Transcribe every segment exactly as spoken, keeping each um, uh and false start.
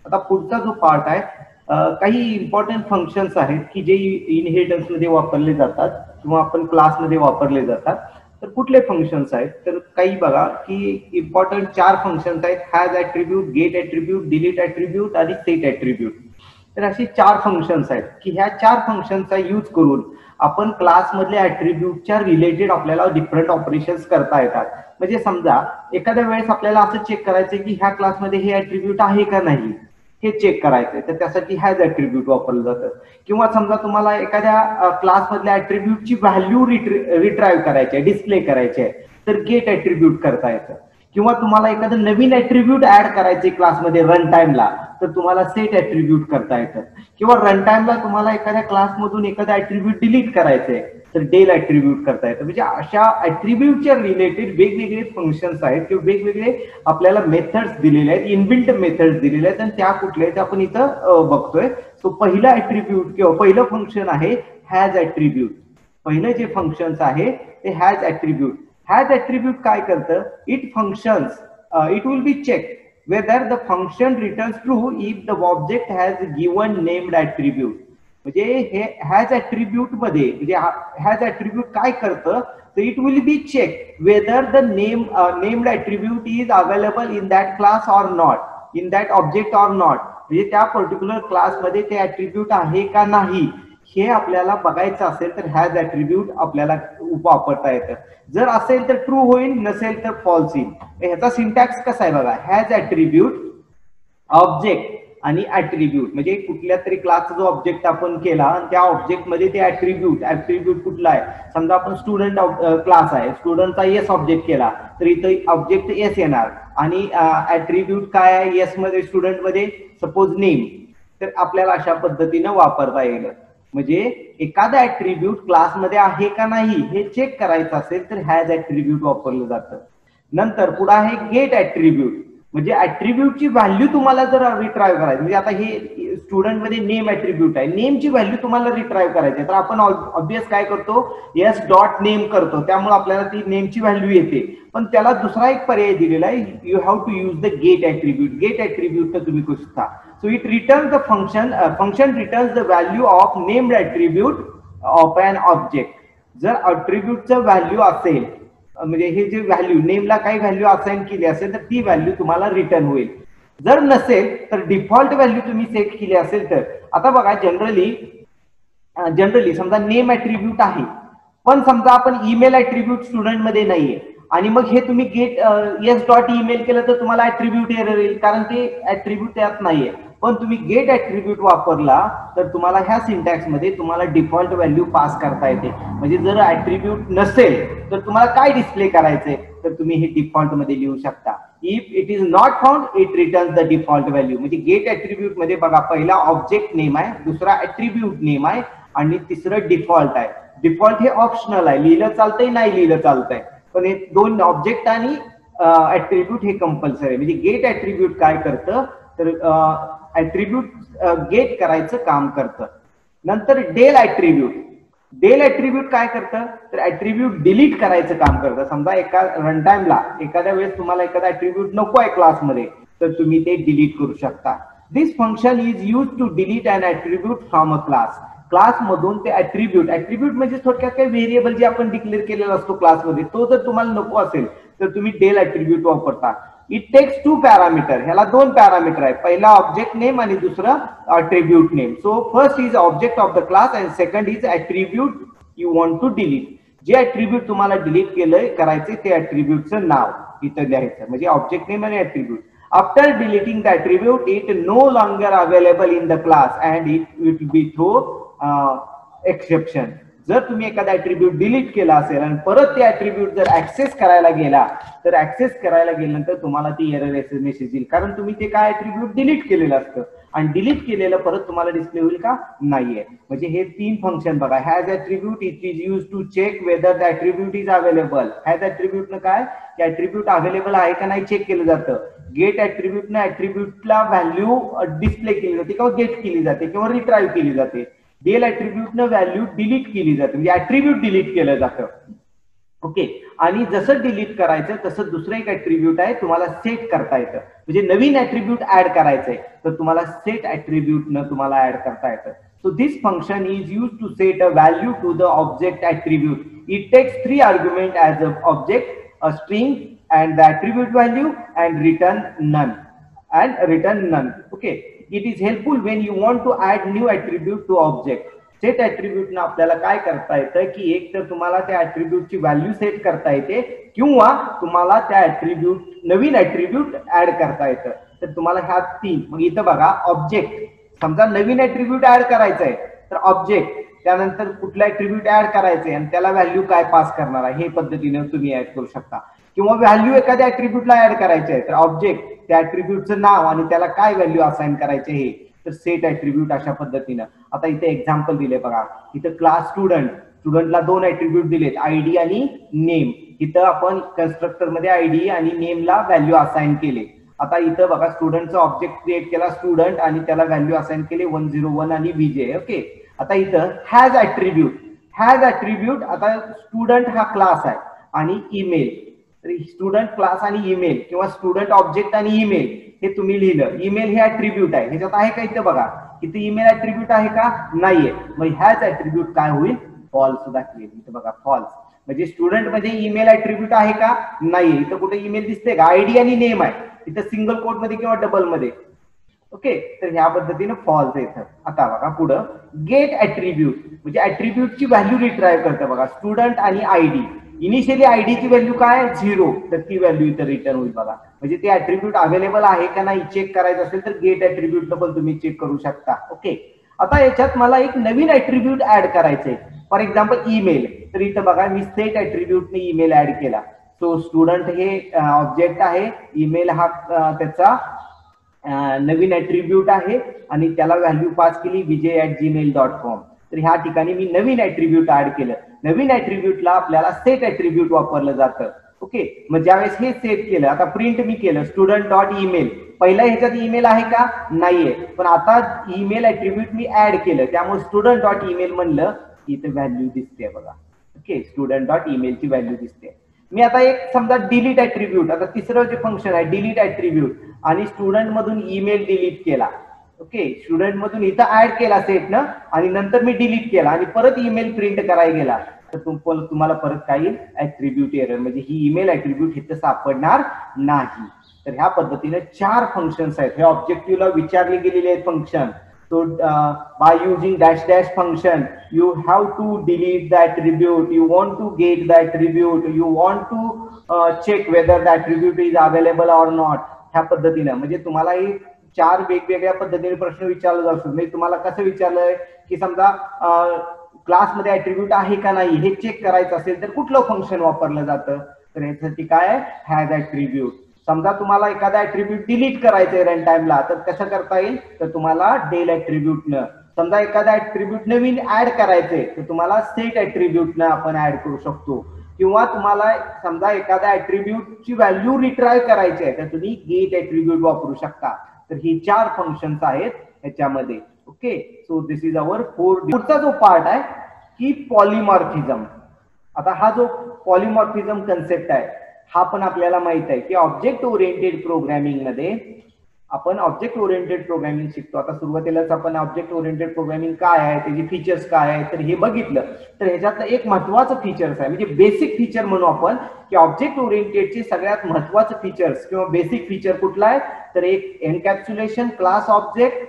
आता पुढचा जो पार्ट आहे, काही इम्पॉर्टंट फंक्शन्स आहेत की जे इनहेरिटन्स मध्ये वापरले जातात किंवा आपण क्लासमध्ये वापरले जातात. तर कुठले फंक्शन्स आहेत, तर काही बघा की इम्पॉर्टंट चार फंक्शन्स आहेत: has attribute, get attribute, delete attribute आणि सेट ऍट्रिब्यूट. तर अशी चार फंक्शन्स आहेत की ह्या चार फंक्शनचा यूज करून आपण क्लासमधल्या ऍट्रिब्यूटच्या रिलेटेड आपल्याला डिफरंट ऑपरेशन्स करता येतात. म्हणजे समजा एखाद्या वेळेस आपल्याला असं चेक करायचं की ह्या क्लासमध्ये हे ऍट्रिब्यूट आहे का नाही हे चेक करायचंय, तर त्यासाठी हॅज ऍट्रिब्यूट वापरलं जातं. किंवा समजा तुम्हाला एखाद्या क्लासमधल्या ऍट्रिब्यूटची व्हॅल्यू रिट्राईव्ह करायची आहे, डिस्प्ले करायची आहे, तर गेट ऍट्रिब्यूट करता येतं. किंवा तुम्हाला एखादं नवीन ऍट्रिब्यूट ऍड करायचे क्लासमध्ये रन टाइमला, तर तुम्हाला सेट ऍट्रिब्यूट करता येतं. किंवा रन टाइमला तुम्हाला एखाद्या क्लासमधून एखादा ऍट्रिब्यूट डिलीट करायचंय, तर डेल ऍट्रिब्यूट करता येतं. म्हणजे अशा ऍट्रिब्यूटच्या रिलेटेड वेगवेगळे फंक्शन्स आहेत किंवा वेगवेगळे आपल्याला मेथड्स दिलेले आहेत, इनबिल्ट मेथड्स दिलेले आहेत, आणि त्या कुठल्या आहेत आपण इथं बघतोय. सो पहिलं ऍट्रिब्यूट किंवा पहिलं फंक्शन आहे हॅज ऍट्रिब्यूट. पहिलं जे फंक्शन्स आहे ते हॅज ऍट्रिब्यूट. हॅज ऍट्रिब्यूट काय करतं, it functions it will be check whether the function returns true if the object has given named attribute. म्हणजे हे हॅज ऍट्रिब्यूट मध्ये म्हणजे हॅज ऍट्रिब्यूट काय करतं, तर it will be check whether the name named attribute is available in that class or not, in that object or not. म्हणजे त्या particular क्लासमध्ये ते ऍट्रिब्यूट आहे का नाही हे आपल्याला बघायचं असेल तर हॅज ऍट्रिब्यूट आपल्याला वापरता येतं. जर असेल तर ट्रू होईल, नसेल तर फॉल्स येईल. ह्याचा सिंटॅक्स कसा आहे बघा, हॅज ऍट्रिब्यूट, ऑब्जेक्ट आणि ऍट्रिब्यूट. म्हणजे कुठल्या तरी क्लासचा जो ऑब्जेक्ट आपण केला आणि त्या ऑब्जेक्ट मध्ये ते ऍट्रिब्यूट ऍट्रिब्यूट कुठला आहे, समजा आपण स्टुडंट क्लास आहे, स्टुडंटचा एस ऑब्जेक्ट केला तर इथं ऑब्जेक्ट एस येणार. आणि ऍट्रिब्यूट काय आहे एस मध्ये, स्टुडंट मध्ये सपोज नेम. तर आपल्याला अशा पद्धतीनं वापरता येईल. म्हणजे एखादा ऍट्रिब्यूट क्लासमध्ये आहे का नाही हे चेक करायचं असेल तर हॅज ऍट्रिब्यूट वापरलं जातं. नंतर पुढे आहे गेट ऍट्रिब्यूट. म्हणजे ऍट्रिब्यूटची व्हॅल्यू तुम्हाला जर रिट्राईव्ह करायची, म्हणजे आता हे स्टुडंट मध्ये नेम ऍट्रिब्यूट आहे, नेमची व्हॅल्यू तुम्हाला रिट्राईव्ह करायची तर आपण ऑब्वियस काय करतो, एस डॉट नेम करतो, त्यामुळे आपल्याला ती नेमची व्हॅल्यू येते. पण त्याला दुसरा एक पर्याय दिलेला आहे, you have to use the get attribute. Get attribute तर तुम्ही करू शकता. So it return the function function returns the value of named attribute of an object. जर ऍट्रिब्यूटचं व्हॅल्यू असेल, म्हणजे हे जे व्हॅल्यू नेमला काही व्हॅल्यू असाइन केली असेल तर ती व्हॅल्यू तुम्हाला रिटर्न होईल. जर नसेल तर डिफॉल्ट व्हॅल्यू तुम्ही सेट केली असेल तर, आता बघा जनरली जनरली समजा नेम ऍट्रिब्यूट आहे, पण समजा आपण ईमेल ऍट्रिब्यूट स्टुडंट मध्ये नाहीये आणि मग हे तुम्ही गेट एस डॉट ईमेल केलं तर तुम्हाला ऍट्रिब्यूट एरर येईल, कारण ते ऍट्रिब्यूट त्यात नाहीये. पण तुम्ही गेट ऍट्रिब्यूट वापरला तर तुम्हाला ह्या सिंटॅक्स मध्ये तुम्हाला डिफॉल्ट व्हॅल्यू पास करता येते. म्हणजे जर ऍट्रिब्यूट नसेल तर तुम्हाला काय डिस्प्ले करायचंय, तर तुम्ही हे डिफॉल्ट मध्ये लिहू शकता. If it is not found it returns the default value. म्हणजे गेट ऍट्रिब्यूट मध्ये बघा, पहिला ऑब्जेक्ट नेम आहे, दुसरा ऍट्रिब्यूट नेम आहे आणि तिसरं डिफॉल्ट आहे. डिफॉल्ट हे ऑप्शनल आहे, लिहिलं चालतंय नाही लिहिलं चालतंय, पण हे दोन ऑब्जेक्ट आणि ऍट्रिब्यूट हे कंपल्सरी आहे. म्हणजे गेट ऍट्रिब्यूट काय करतं, तर ऍट्रिब्यूट गेट करायचं काम करतं. नंतर डेल ऍट्रिब्यूट. डेल ऍट्रिब्यूट काय करतं, तर ऍट्रिब्यूट डिलीट करायचं काम करतं. समजा एका रन टाइमला एखाद्या वेळेस तुम्हाला एखादा ऍट्रिब्यूट नको आहे क्लासमध्ये, तर तुम्ही ते डिलीट करू शकता. This function is use to delete an attribute from a class. Class मधून ते ऍट्रिब्यूट, ऍट्रिब्यूट म्हणजे थोडक्यात काही व्हेरिएबल जे आपण डिक्लेअर केलेला असतो क्लासमध्ये, तो जर तुम्हाला नको असेल तर तुम्ही डेल ऍट्रिब्यूट वापरता. It takes two parameter. ह्याला दोन पॅरामीटर आहे, पहिला ऑब्जेक्ट नेम आणि दुसरं attribute name. So first is object of the class and second is attribute you want to delete. जे ऍट्रिब्यूट तुम्हाला डिलीट केलंय करायचे ते ऍट्रिब्यूटचं नाव इथं लिहायचं, म्हणजे ऑब्जेक्ट नेम आणि attribute. After deleting the attribute, it no longer available in the class and it will be through uh, exception. जर तुम्ही एखादा ऍट्रिब्यूट डिलीट केला असेल आणि परत ते ऍट्रिब्यूट जर ऍक्सेस करायला गेला तर ऍक्सेस करायला गेल्यानंतर तुम्हाला ती एरर मेसेज येईल, कारण तुम्ही ते काय ऍट्रिब्यूट डिलीट केलेलं असतं आणि डिलीट केलेलं परत तुम्हाला डिस्प्ले होईल का, नाहीये. म्हणजे हे तीन फंक्शन बघा, has attribute it is use to check whether the attribute is available. Has attribute न काय, की ऍट्रिब्यूट अवेलेबल आहे का नाही चेक केलं जातं. गेट ऍट्रिब्यूट न ऍट्रिब्यूटला व्हॅल्यू डिस्प्ले केली जाते किंवा गेट केली जाते किंवा रिट्राईव्ह केली जाते. डेल ऍट्रिब्यूट न व्हॅल्यू डिलीट केली जाते, म्हणजे ऍट्रिब्यूट डिलीट केलं जातं. ओके, आणि जसं डिलीट करायचं तसं दुसरं एक ऍट्रिब्यूट आहे, तुम्हाला सेट करता येतं. म्हणजे नवीन ऍट्रिब्यूट ऍड करायचंय तर तुम्हाला सेट ऍट्रिब्यूट न तुम्हाला ऍड करता येतं. So this function is used to set a value to the object attribute. It takes three arguments as an object, a string and the attribute value, and return none and return none. Okay, it is helpful when you want to add new attribute to object. Set attribute ना आपल्याला काय करता येतं की एक तर तुम्हाला त्या ऍट्रिब्यूटची व्हॅल्यू सेट करता येते किंवा तुम्हाला त्या ऍट्रिब्यूट नवीन ऍट्रिब्यूट ऍड करता येतं. तर तुम्हाला ह्या तीन, मग इथं बघा ऑब्जेक्ट, समजा नवीन ऍट्रिब्यूट ऍड करायचं आहे तर ऑब्जेक्ट, त्यानंतर कुठला ऍट्रिब्यूट ऍड करायचंय आणि त्याला व्हॅल्यू काय पास करणार आहे हे पद्धतीने तुम्ही ऍड करू शकता. किंवा व्हॅल्यू एखाद्या ऍट्रिब्यूटला ऍड करायचे आहे तर ऑब्जेक्ट, त्या ऍट्रिब्यूटचं नाव आणि त्याला काय व्हॅल्यू असाइन करायचे हे, तर सेट ऍट्रिब्यूट अशा पद्धतीनं. आता इथे एक्झाम्पल दिले बघा, इथं क्लास स्टुडंट, स्टुडंटला दोन ऍट्रिब्यूट दिलेत, आयडी आणि नेम. इथं आपण कन्स्ट्रक्टर मध्ये आयडी आणि नेमला व्हॅल्यू असाइन केले. आता इथं बघा स्टुडंटचा ऑब्जेक्ट क्रिएट केला स्टुडंट आणि त्याला व्हॅल्यू असाइन केले वन झिरो वन आणि विजय. ओके, आता इथं हॅज ऍट्रिब्यूट, हॅज ऍट्रिब्यूट, आता स्टुडंट हा क्लास आहे आणि ईमेल, स्टुडंट क्लास आणि ईमेल किंवा स्टुडंट ऑब्जेक्ट आणि ईमेल हे तुम्ही लिहिलं. ईमेल हे ऍट्रिब्यूट आहे, ह्याच्यात आहे का इथं बघा, इथे ईमेल ऍट्रिब्यूट आहे का, नाहीये. मग ह्याच ऍट्रिब्यूट काय होईल, फॉल्स दाखवेल. इथं बघा फॉल्स, म्हणजे स्टुडंट मध्ये ईमेल ऍट्रिब्यूट आहे का, नाहीये. इथं कुठे ईमेल दिसते का, आयडी आणि नेम आहे, इथं सिंगल कोट मध्ये किंवा डबल मध्ये. ओके, तर ह्या पद्धतीने फॉल्स येतं. आता बघा पुढं गेट ऍट्रिब्यूट, म्हणजे ऍट्रिब्यूटची व्हॅल्यू रिट्राईव्ह करतं बघा, स्टुडंट आणि आयडी. इनिशियली आयडीची व्हॅल्यू काय, झिरो, तर ती व्हॅल्यू इथं रिटर्न होईल बघा. म्हणजे ते ऍट्रिब्यूट अवेलेबल आहे का नाही चेक करायचं असेल तर गेट ऍट्रिब्यूट पण तुम्ही चेक करू शकता. ओके, आता याच्यात मला एक नवीन ऍट्रिब्यूट ऍड करायचंय, फॉर एक्झाम्पल ईमेल. तर इथं बघा मी सेट ऍट्रिब्यूटने ईमेल ऍड केला. सो स्टुडंट हे ऑब्जेक्ट आहे, ईमेल हा त्याचा नवीन ऍट्रिब्यूट आहे आणि त्याला व्हॅल्यू पास केली Vijay at Gmail dot com. तर ह्या ठिकाणी मी नवीन ऍट्रिब्यूट ऍड केलं. नवीन ऍट्रिब्यूटला आपल्याला सेट ऍट्रिब्यूट वापरलं जातं. ओके, मग ज्यावेळेस हे सेट केलं, आता प्रिंट मी केलं स्टुडंट डॉट ईमेल, पहिल्या ह्याच्यात ईमेल आहे का, नाहीये, पण आता ईमेल ऍट्रिब्यूट मी ऍड केलं त्यामुळे स्टुडंट डॉट ईमेल म्हणलं, इथं व्हॅल्यू दिसते बघा. ओके, स्टुडंट डॉट ईमेलची व्हॅल्यू दिसते. मी आता एक समजा डिलीट ऍट्रिब्यूट, आता तिसरं जे फंक्शन आहे डिलीट ऍट्रिब्यूट, आणि स्टुडंट मधून ईमेल डिलीट केला. ओके, स्टुडंट मधून इथं ऍड केला सेट ना, आणि नंतर मी डिलीट केला आणि परत ईमेल प्रिंट करायला गेला तर तुम्हाला परत काही ऍट्रिब्यूट एरर, म्हणजे ही ईमेल ऍट्रिब्यूट इथं सापडणार नाही. तर ह्या पद्धतीने चार फंक्शन्स आहेत, हे ऑब्जेक्टिव्हला विचारले गेलेले आहेत function. So uh, by using dash dash function, you have to delete the attribute, you want to get the attribute, you want to uh, check whether the attribute is available or not. ह्या पद्धतीने म्हणजे तुम्हाला ही चार वेगवेगळ्या पद्धतीने प्रश्न विचारला जाऊ शकतो. म्हणजे तुम्हाला कसं विचारलंय की समजा क्लासमध्ये ऍट्रिब्यूट आहे का नाही हे चेक करायचं असेल तर कुठलं फंक्शन वापरलं जातं, तर यासाठी काय आहे, हॅज ऍट्रिब्यूट. समजा तुम्हाला एखादा ऍट्रिब्यूट डिलीट करायचंय रन टाइमला तर कसं करता येईल, तर तुम्हाला डेल ऍट्रिब्यूटनं. समजा एखादा ऍट्रिब्यूट नवीन ऍड करायचंय तर तुम्हाला सेट ऍट्रिब्यूटनं आपण ऍड करू शकतो. किंवा तुम्हाला समजा एखाद्या ऍट्रिब्यूटची व्हॅल्यू रिट्राईव्ह करायची आहे तर तुम्ही गेट ऍट्रिब्यूट वापरू शकता. तर ही चार फंक्शन्स आहेत ह्याच्यामध्ये. Okay, so this is our four. पुढचा जो पार्ट आहे की पॉलिमॉर्फिझम. आता हा जो पॉलिमॉर्फिझम कन्सेप्ट आहे हा पण आपल्याला माहित आहे की ऑब्जेक्ट ओरिएंटेड प्रोग्रामिंग मध्ये आपण ऑब्जेक्ट ओरिएंटेड प्रोग्रामिंग शिकतो. आता सुरुवातीलाच आपण ऑब्जेक्ट ओरिएंटेड प्रोग्रामिंग काय आहे, त्याची फीचर्स काय आहे तर हे बघितलं. तर ह्याच्यातलं एक महत्वाचं फीचर्स आहे, म्हणजे बेसिक फीचर म्हणू आपण की ऑब्जेक्ट ओरिएंटेडचे सगळ्यात महत्वाचं फीचर्स किंवा बेसिक फीचर कुठला आहे, तर एक एन्कॅप्सुलेशन, क्लास ऑब्जेक्ट,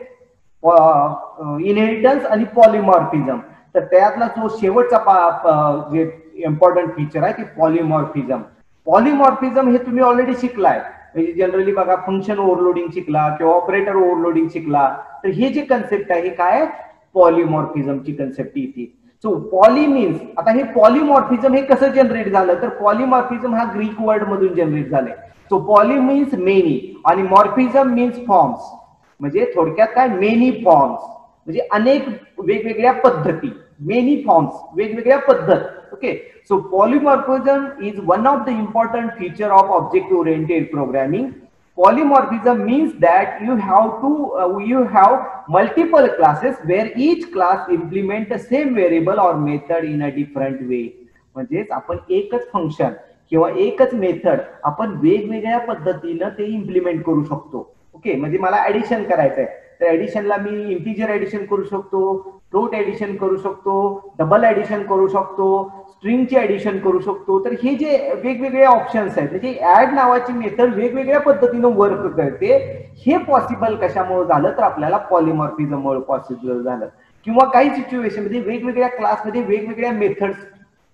इनहेरिटन्स आणि पॉलिमॉर्फिझम. तर त्यातला जो शेवटचा जे इम्पॉर्टंट फीचर आहे ते पॉलिमॉर्फिझम. पॉलिमॉर्फिझम हे तुम्ही ऑलरेडी शिकलाय, म्हणजे जनरली बघा फंक्शन ओव्हरलोडिंग शिकला किंवा ऑपरेटर ओव्हरलोडिंग शिकला. तर हे जे कन्सेप्ट आहे हे काय, पॉलिमॉर्फिझमची कन्सेप्ट येते. सो पॉली मीन्स, आता हे पॉलिमॉर्फिझम हे कसं जनरेट झालं, तर पॉलिमॉर्फिझम हा ग्रीक वर्ड मधून जनरेट झालाय. सो पॉली मीन्स मेनी आणि मॉर्फिझम मीन्स फॉर्म्स, म्हणजे थोडक्यात काय, मेनी फॉर्म्स म्हणजे अनेक वेगवेगळ्या पद्धती, मेनी फॉर्म्स वेगवेगळ्या पद्धत. Okay, so polymorphism is one of the important feature of object oriented programming. Polymorphism means that you have to uh, you have multiple classes where each class implement the same variable or method in a different way. म्हणजेच आपण एकच function किंवा एकच method आपण वेगवेगळ्या पद्धतीनं ते implement करू शकतो. ओके, म्हणजे मला ऍडिशन करायचं आहे तर ऍडिशनला मी इंटिजर ऍडिशन करू शकतो, फ्लोट ऍडिशन करू शकतो, डबल ऍडिशन करू शकतो, स्ट्रिंगचे ऍडिशन करू शकतो. तर हे जे वेगवेगळे ऑप्शन्स आहेत म्हणजे ऍड नावाची मेथड वेगवेगळ्या पद्धतीनं वर्क करते. हे पॉसिबल कशामुळे झालं तर आपल्याला पॉलिमॉर्फिझममुळे पॉसिबल झालं. किंवा काही सिच्युएशन मध्ये वेगवेगळ्या क्लासमध्ये वेगवेगळ्या मेथड्स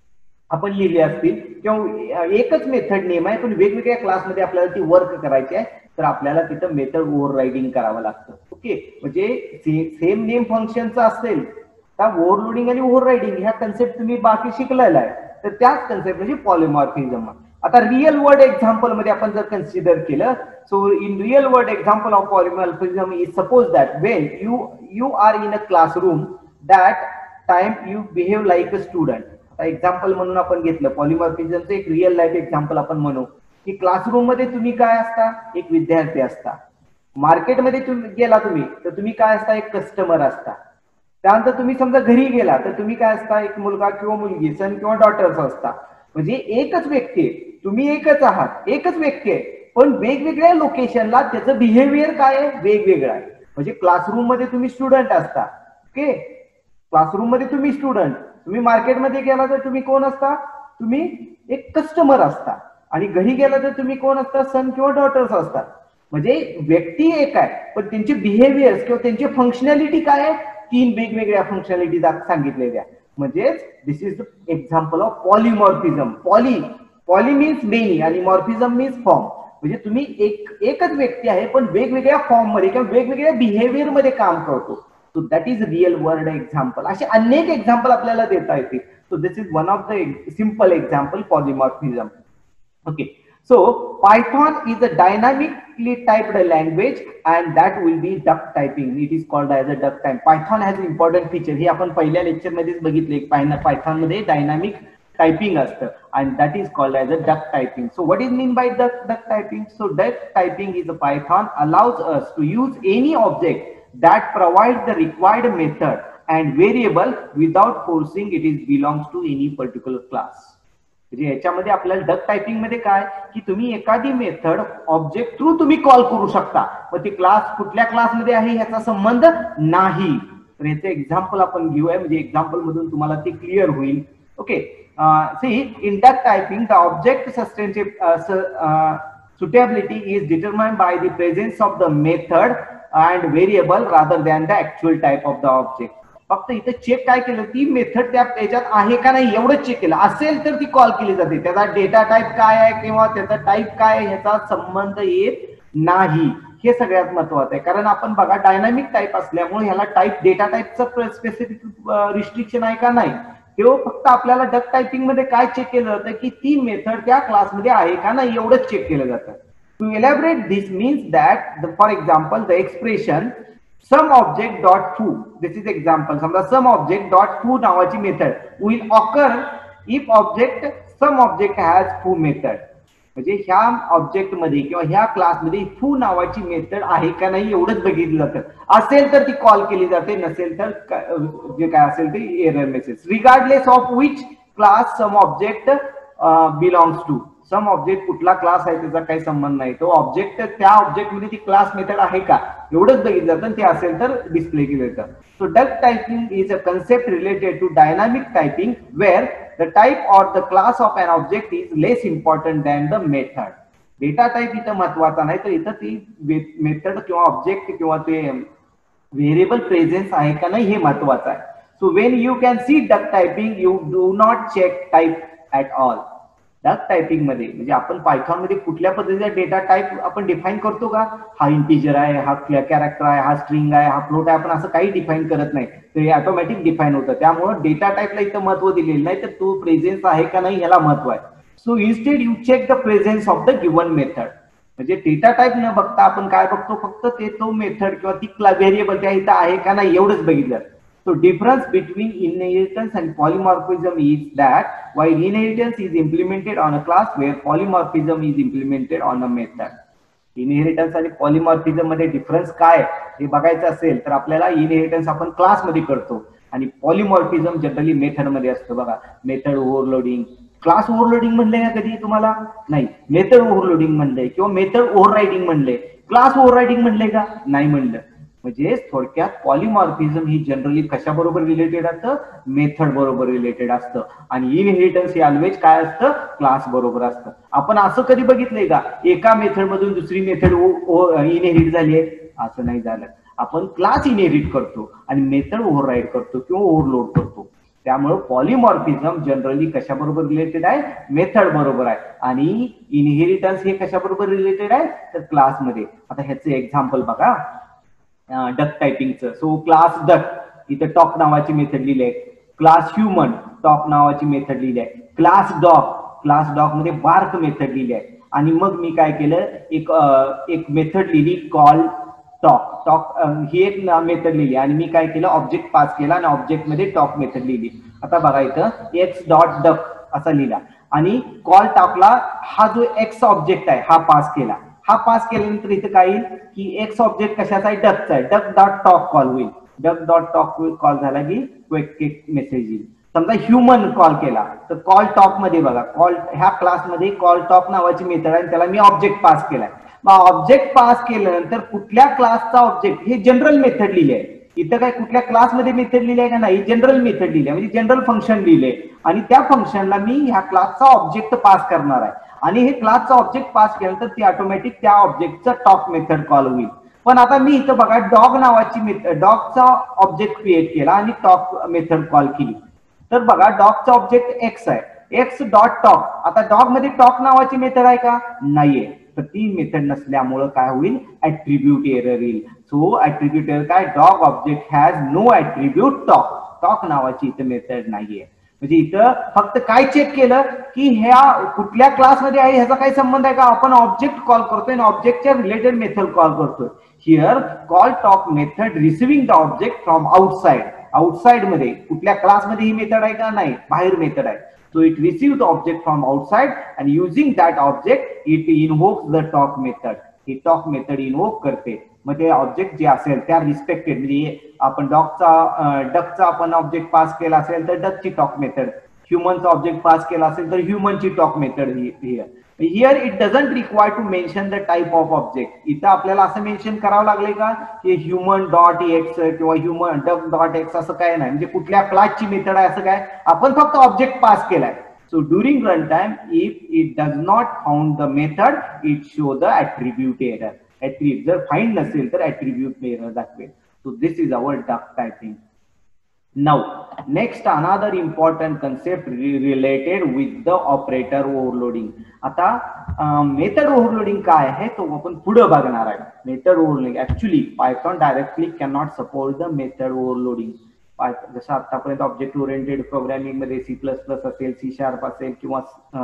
आपण लिहिले असतील किंवा एकच मेथड नेम आहे पण वेगवेगळ्या क्लासमध्ये आपल्याला ती वर्क करायची आहे तर आपल्याला तिथं मेथड ओव्हर रायडिंग करावं लागतं. ओके, म्हणजे सेम नेम फंक्शनचं असेल तर ओव्हरलोडिंग आणि ओव्हर रायडिंग ह्या कन्सेप्ट तुम्ही बाकी शिकलेला आहे तर त्याच कन्सेप्ट म्हणजे पॉलिमॉर्फिझम. आता रिअल वर्ल्ड एक्झाम्पल मध्ये आपण जर कन्सिडर केलं so in real world example of polymorphism is suppose that when you you are in a classroom that time you behave like a student. आता एक्झाम्पल म्हणून आपण घेतलं पॉलिमॉर्फिझमचं एक रिअल लाईफ एक्झाम्पल आपण म्हणू की क्लासरूम मध्ये तुम्ही काय असता एक विद्यार्थी असता, मार्केटमध्ये तुम्ही गेला तुम्ही तर तुम्ही काय असता एक कस्टमर असता, त्यानंतर तुम्ही समजा घरी गेला तर तुम्ही काय असता एक मुलगा किंवा मुलगी सन किंवा डॉटर्स असता. म्हणजे एकच व्यक्ती आहे, तुम्ही एकच आहात, एकच व्यक्ती आहे पण वेगवेगळ्या लोकेशनला त्याचं बिहेवियर काय आहे वेगवेगळं आहे. म्हणजे क्लासरूम मध्ये तुम्ही स्टुडंट असता, ओके, क्लासरूम मध्ये तुम्ही स्टुडंट, तुम्ही मार्केटमध्ये गेला तर तुम्ही कोण असता तुम्ही एक कस्टमर असता आणि घरी गेला तर तुम्ही कोण असता सन किंवा डॉटर्स असतात. म्हणजे व्यक्ती एक आहे पण त्यांचे बिहेवियर किंवा त्यांची फंक्शनॅलिटी काय आहे तीन वेगवेगळ्या फंक्शनॅलिटी सांगितलेल्या. म्हणजेच this is the example of polymorphism. Poly poly means many आणि मॉर्फिझम मीन्स फॉर्म. म्हणजे तुम्ही एक एकच व्यक्ती आहे पण वेगवेगळ्या फॉर्म मध्ये किंवा वेगवेगळ्या बिहेवियर मध्ये काम करतो. So that is real world example. असे अनेक एक्झाम्पल आपल्याला देता येतील. So this is one of the simple example polymorphism. Okay, so Python is a dynamically typed language and that will be duck typing. It is called as a duck type. Python has important feature. हे आपण पहिल्या lecture मध्येच बघितले Python मध्ये dynamic typing असतं and that is called as a duck typing. So what is mean by duck duck typing? So duck typing is a Python allows us to use any object that provides the required method and variable without forcing it is belongs to any particular class. म्हणजे याच्यामध्ये आपल्याला duck typing मध्ये काय की तुम्ही एखादी method object through तुम्ही call करू शकता मग ती क्लास कुठल्या क्लासमध्ये आहे याचा संबंध नाही. तर याचं एक्झाम्पल आपण घेऊया म्हणजे एक्झाम्पल मधून तुम्हाला ते क्लिअर होईल. Okay, see in duck typing the object suitability is determined by the presence of the method and variable rather than the actual type of the object. फक्त इथे चेक काय केलं ती मेथड त्या याच्यात आहे का नाही एवढंच चेक केलं असेल तर ती कॉल केली जाते. त्याचा डेटा टाईप काय आहे किंवा त्याचा टाईप काय आहे ह्याचा संबंध येत नाही. हे सगळ्यात महत्वाचं आहे कारण आपण बघा डायनामिक टाईप असल्यामुळे ह्याला टाईप डेटा टाईपचं स्पेसिफिक रिस्ट्रिक्शन आहे का नाही तेव्हा फक्त आपल्याला डक टायपिंग मध्ये काय चेक केलं जातं की ती मेथड त्या क्लासमध्ये आहे का नाही एवढंच चेक केलं जातं. To elaborate this means that for example the expression some object dot foo this is example समजा सम ऑब्जेक्ट डॉट फू नावाची method will occur if object some object has foo method. म्हणजे ह्या object मध्ये किंवा ह्या क्लासमध्ये फू नावाची method आहे का नाही एवढंच बघितलं जातं. असेल तर ती कॉल केली जाते नसेल तर जे काय असेल ते error message regardless of which class some object belongs to. Some object कुठला क्लास आहे त्याचा काही संबंध नाही तो ऑब्जेक्ट त्या ऑब्जेक्ट मध्ये ती क्लास मेथड आहे का एवढंच बघितलं जातं ते असेल तर डिस्प्ले केलं जातं. So duck typing is a concept related to dynamic typing where the type or the class of an object is less important than the method. Data type इथं महत्वाचा नाही तर इथं ती मेथड किंवा ऑब्जेक्ट किंवा ते व्हेरिएबल प्रेझेन्स आहे का नाही हे महत्वाचं आहे. So when you can see duck typing you do not check type at all. Duck typing मध्ये म्हणजे आपण पायथॉन मध्ये कुठल्या पद्धतीचा डेटा टाईप आपण डिफाईन करतो का हा इंटिजर आहे हा कॅरेक्टर आहे हा स्ट्रिंग आहे हा फ्लोट आहे आपण असं काही डिफाईन करत नाही तर हे ऑटोमॅटिक डिफाईन होतं. त्यामुळे डेटा टाईपला इथं महत्व दिलेलं नाही तर तो प्रेझेन्स आहे का नाही याला महत्व आहे. So instead you check the presence of the given method. म्हणजे डेटा टाईप न बघता आपण काय बघतो फक्त ते तो मेथड किंवा ती व्हेरिएबल त्या इथं आहे का नाही एवढंच बघितलं. So difference between inheritance and polymorphism is that while inheritance is implemented on a class where polymorphism is implemented on a method. Inheritance आणि पॉलिमॉर्फिझम मध्ये डिफरन्स काय हे बघायचं असेल तर आपल्याला इनहेरिटन्स आपण क्लास मध्ये करतो आणि पॉलिमॉर्फिझम जनरली मेथड मध्ये असतं बघा. मेथड ओव्हरलोडिंग, क्लास ओव्हरलोडिंग म्हणले का कधी तुम्हाला? नाही. मेथड ओव्हरलोडिंग म्हणले किंवा मेथड ओव्हररायडिंग म्हणले, क्लास ओव्हररायडिंग म्हणले का? नाही म्हणलं. म्हणजे थोडक्यात पॉलिमॉर्फिझम ही जनरली कशाबरोबर रिलेटेड असतं? मेथड बरोबर रिलेटेड असतं. आणि इनहेरिटन्स हे ऑलवेज काय असतं? क्लास बरोबर असतं. आपण असं कधी बघितलंय का एका मेथड मधून दुसरी मेथड इनहेरिट झाली आहे? असं नाही झालं. आपण क्लास इनहेरिट करतो आणि मेथड ओव्हरराईड करतो किंवा ओव्हरलोड करतो. त्यामुळे पॉलिमॉर्फिझम जनरली कशाबरोबर रिलेटेड आहे? मेथड बरोबर आहे. आणि इनहेरिटन्स हे कशाबरोबर रिलेटेड आहे? तर क्लासमध्ये. आता ह्याचं एक्झाम्पल बघा, डक टायपिंगचं. सो क्लास डक, इथं टॉक नावाची मेथड लिहिली आहे. क्लास ह्युमन, टॉक नावाची मेथड लिहिली आहे. क्लास डॉग, क्लास डॉग मध्ये बार्क मेथड लिहिली आहे. आणि मग मी काय केलं, एक एक मेथड लिहिली कॉल टॉक. टॉक ही एक मेथड लिहिली आणि मी काय केलं, ऑब्जेक्ट पास केला आणि ऑब्जेक्ट मध्ये टॉक मेथड लिहिली. आता बघा इथं एक्स डॉट डक असा लिहिला आणि कॉल टॉकला हा जो एक्स ऑब्जेक्ट आहे हा पास केला. हा पास केल्यानंतर इथं काय येईल की एक्स ऑब्जेक्ट कशाचा आहे? डकचा आहे. डक डॉट टॉक कॉल होईल. डक डॉट टॉक कॉल झाला की क्विक मेसेज येईल. समजा ह्युमन कॉल केला तर कॉल टॉक मध्ये बघा, कॉल ह्या क्लासमध्ये कॉल टॉक नावाची मेथड आहे आणि त्याला मी ऑब्जेक्ट पास केलाय. मग ऑब्जेक्ट पास केल्यानंतर कुठल्या क्लासचा ऑब्जेक्ट हे जनरल मेथड लिहिले आहे. इथं काय कुठल्या क्लासमध्ये मेथड लिहिले आहे का नाही? जनरल मेथड लिहिले, म्हणजे जनरल फंक्शन लिहिले आणि त्या फंक्शनला मी ह्या क्लासचा ऑब्जेक्ट पास करणार आहे. आणि हे क्लासचा ऑब्जेक्ट पास केल्यानंतर ती ऑटोमॅटिक त्या ऑब्जेक्टचा टॉक मेथड कॉल होईल. पण आता मी इथं बघा डॉग नावाची मेथड, डॉगचा ऑब्जेक्ट क्रिएट केला आणि टॉक मेथड कॉल केली. तर बघा डॉगचा ऑब्जेक्ट एक्स आहे, एक्स डॉट टॉक. आता डॉग मध्ये टॉक नावाची मेथड आहे का? नाहीये. तर ती मेथड नसल्यामुळं काय होईल? ऍट्रिब्यूट एरर येईल. सो ऍट्रिब्यूट एरर काय? Dog object has no attribute talk. Talk नावाची इथं मेथड नाहीये. म्हणजे इथं फक्त काय चेक केलं की ह्या कुठल्या क्लासमध्ये आहे ह्याचा काही संबंध आहे का? आपण ऑब्जेक्ट कॉल करतोय आणि ऑब्जेक्टच्या रिलेटेड मेथड कॉल करतोय. Here call talk method receiving the object from outside. Outside मध्ये कुठल्या क्लासमध्ये ही मेथड आहे का? नाही, बाहेर मेथड आहे. So it receives the object from outside and using that object it invokes the talk method. He talk method invoke करते. मग ते ऑब्जेक्ट जे असेल त्या रिस्पेक्टेड, म्हणजे आपण डॉगचा डकचा आपण ऑब्जेक्ट पास केला असेल तर डकची टॉक मेथड, ह्युमनचा ऑब्जेक्ट पास केला असेल तर ह्युमनची talk method. Here here it doesn't require to mention the type of object. इथं आपल्याला असं मेन्शन करावं लागले का की ह्युमन डॉट एक्स किंवा ह्युमन डक डॉट एक्स असं काय नाही, म्हणजे कुठल्या क्लासची मेथड आहे असं काय, आपण फक्त ऑब्जेक्ट पास केलाय. So during run time if it does not found the method it show the attribute error. Attribute जर फाइंड नसेल तर ऍट्रिब्यूट एरर दाखवेल. So this is our duck typing. Now, next another important concept related with the operator overloading. आता method overloading काय आहे तो आपण पुढे बघणार आहे. Method overloading actually Python directly can not support the method overloading. जसं आतापर्यंत ऑब्जेक्ट ओरिएंटेड प्रोग्रामिंग मध्ये सी प्लस प्लस असेल, सी शार्प असेल किंवा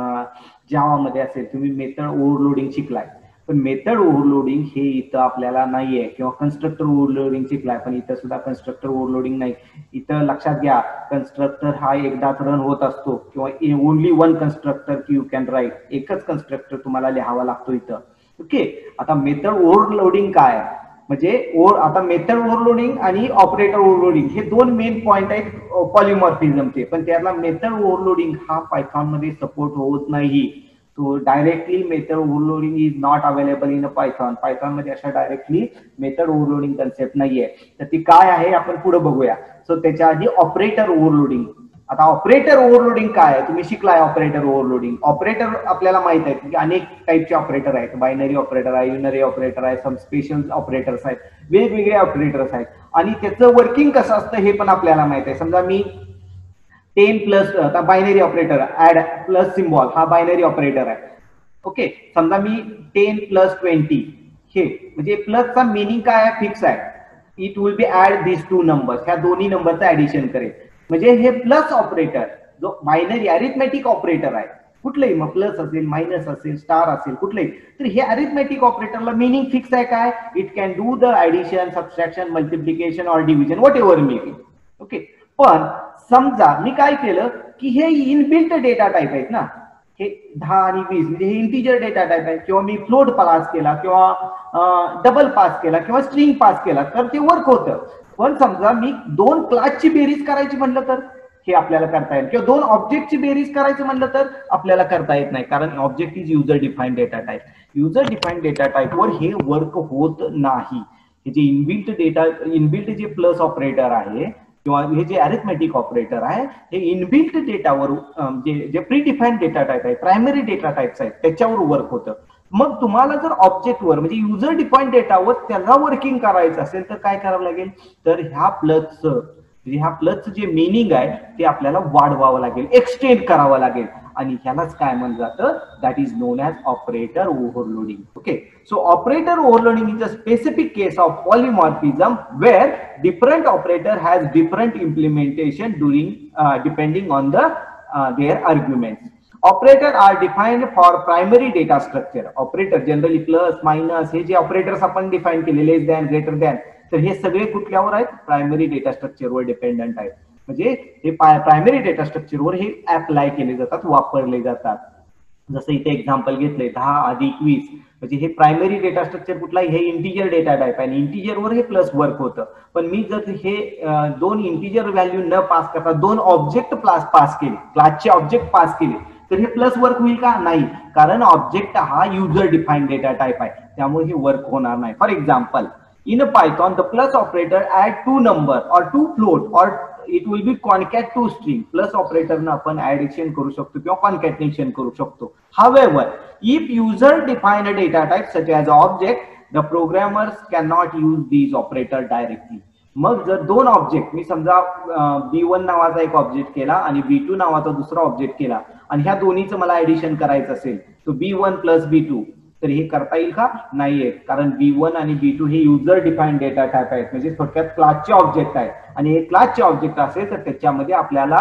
जावा मध्ये असेल तुम्ही मेथड ओव्हरलोडिंग शिकलाय. पण मेथड ओव्हरलोडिंग हे इथं आपल्याला नाहीये, किंवा कन्स्ट्रक्टर ओव्हरलोडिंग शिकलाय पण इथं सुद्धा कन्स्ट्रक्टर ओव्हरलोडिंग नाही. इथं लक्षात घ्या कन्स्ट्रक्टर हा एकदाच रन होत असतो किंवा only one constructor you can write. एकच कन्स्ट्रक्टर तुम्हाला लिहावा लागतो इथं. ओके. आता मेथड ओव्हरलोडिंग काय म्हणजे ओर आता मेथड ओव्हरलोडिंग आणि ऑपरेटर ओव्हरलोडिंग हे दोन मेन पॉइंट आहेत पॉलिमॉर्फिझमचे. पण त्याला मेथड ओव्हरलोडिंग हा पायथॉन मध्ये सपोर्ट होत नाही. तो directly method overloading is not available in Python. Python मध्ये अशा डायरेक्टली मेथड ओव्हरलोडिंग कन्सेप्ट नाहीये. तर ती काय आहे आपण पुढे बघूया. सो त्याच्या आधी ऑपरेटर ओव्हरलोडिंग. आता ऑपरेटर ओव्हरलोडिंग काय आहे तुम्ही शिकलाय. ऑपरेटर ओव्हरलोडिंग, ऑपरेटर आपल्याला माहित आहे की अनेक टाईपचे ऑपरेटर आहेत. बायनरी ऑपरेटर आहे, युनरी ऑपरेटर आहे, सम स्पेशल ऑपरेटर्स आहेत, वेगवेगळे ऑपरेटर्स आहेत आणि त्याचं वर्किंग कसं असतं हे पण आपल्याला माहित आहे. समजा मी टेन प्लस आता binary operator add plus symbol हा बायनरी ऑपरेटर आहे. ओके. समजा मी टेन प्लस ट्वेंटी हे म्हणजे प्लसचा मिनिंग काय आहे फिक्स आहे. It will be add this two numbers, ह्या दोन्ही नंबरचं ऍडिशन करेल. म्हणजे हे प्लस ऑपरेटर जो बायनरी अरिथमेटिक ऑपरेटर आहे कुठलंही, मग प्लस असेल, मायनस असेल, स्टार असेल कुठलंही, तर हे अरिथमेटिक ऑपरेटरला मिनिंग फिक्स आहे काय. It can do the addition, subtraction, multiplication or division what may be. Okay. पण समजा मी काय केलं की हे इनबिल्ट डेटा टाईप आहेत ना, हे दहा आणि वीस म्हणजे हे इंटिजर डेटा टाईप आहे, किंवा मी फ्लोट पास केला किंवा डबल पास केला किंवा स्ट्रिंग पास केला तर ते वर्क होतं. पण समजा मी दोन क्लासची बेरीज करायची म्हणलं तर हे आपल्याला करता येईल, किंवा दोन ऑब्जेक्टची बेरीज करायचं म्हणलं तर आपल्याला करता येत नाही, कारण object is user defined data type. User defined data टाईपवर हे वर्क होत नाही. हे जे इनबिल्ट डेटा इनबिल्ट जे प्लस ऑपरेटर आहे किंवा हे जे अरिथमेटिक ऑपरेटर आहे हे इनबिल्ट डेटावर जे जे प्री डिफाईन्ड डेटा टाईप आहे, प्रायमरी डेटा टाईप्स आहेत त्याच्यावर वर्क होतं. मग तुम्हाला जर ऑब्जेक्टवर म्हणजे युजर डिफाईन्ड डेटावर त्याला वर्किंग करायचं असेल तर काय करावं लागेल, तर ह्या प्लसचं म्हणजे ह्या प्लसचं जे मिनिंग आहे ते आपल्याला वाढवावं लागेल, एक्सटेंड करावं लागेल, आणि ह्यालाच काय म्हणलं जातं, that is known as operator overloading. Okay, so operator overloading is a specific case of polymorphism where different operator has different implementation during depending on the their arguments. Operator are defined for primary data structure. Operator generally plus minus हे जे operators आपण define केले, लेस than, greater than, तर हे सगळे कुठल्यावर आहेत, primary data स्ट्रक्चरवर dependent आहेत. म्हणजे हे प्रायमरी डेटा स्ट्रक्चरवर हे अप्लाय केले जातात, वापरले जातात. जसं इथे एक्झाम्पल घेतलंय दहा अधिक वीस, म्हणजे हे प्रायमरी डेटा स्ट्रक्चर कुठला, हे इंटिजर डेटा टाईप आहे आणि इंटिजरवर हे प्लस वर्क होतं. पण मी जर हे दोन इंटिजर व्हॅल्यू न पास करता दोन ऑब्जेक्ट क्लास पास केले, क्लासचे ऑब्जेक्ट पास केले, तर हे प्लस वर्क होईल का, नाही, कारण ऑब्जेक्ट हा युजर डिफाईन्ड डेटा टाईप आहे, त्यामुळे हे वर्क होणार नाही. For example, in a Python, the plus operator add two number or two float or it will be concat to string. Plus operator ना आपण addition करू शकतो किंवा concatenation करू शकतो. However, if user define a data type such as object, the programmers cannot use these operator directly. मग जर दोन ऑब्जेक्ट मी समजा बी वन नावाचा एक ऑब्जेक्ट केला आणि बी टू नावाचा दुसरा ऑब्जेक्ट केला आणि ह्या दोन्हीचं मला ऍडिशन करायचं असेल, तो B one plus B two, तर हे करता येईल का, नाहीये, कारण बी वन आणि बी टू हे युजर डिफाईन्ड डेटा टाईप आहेत, म्हणजे थोडक्यात क्लासचे ऑब्जेक्ट आहेत. आणि हे क्लासचे ऑब्जेक्ट असेल तर त्याच्यामध्ये आपल्याला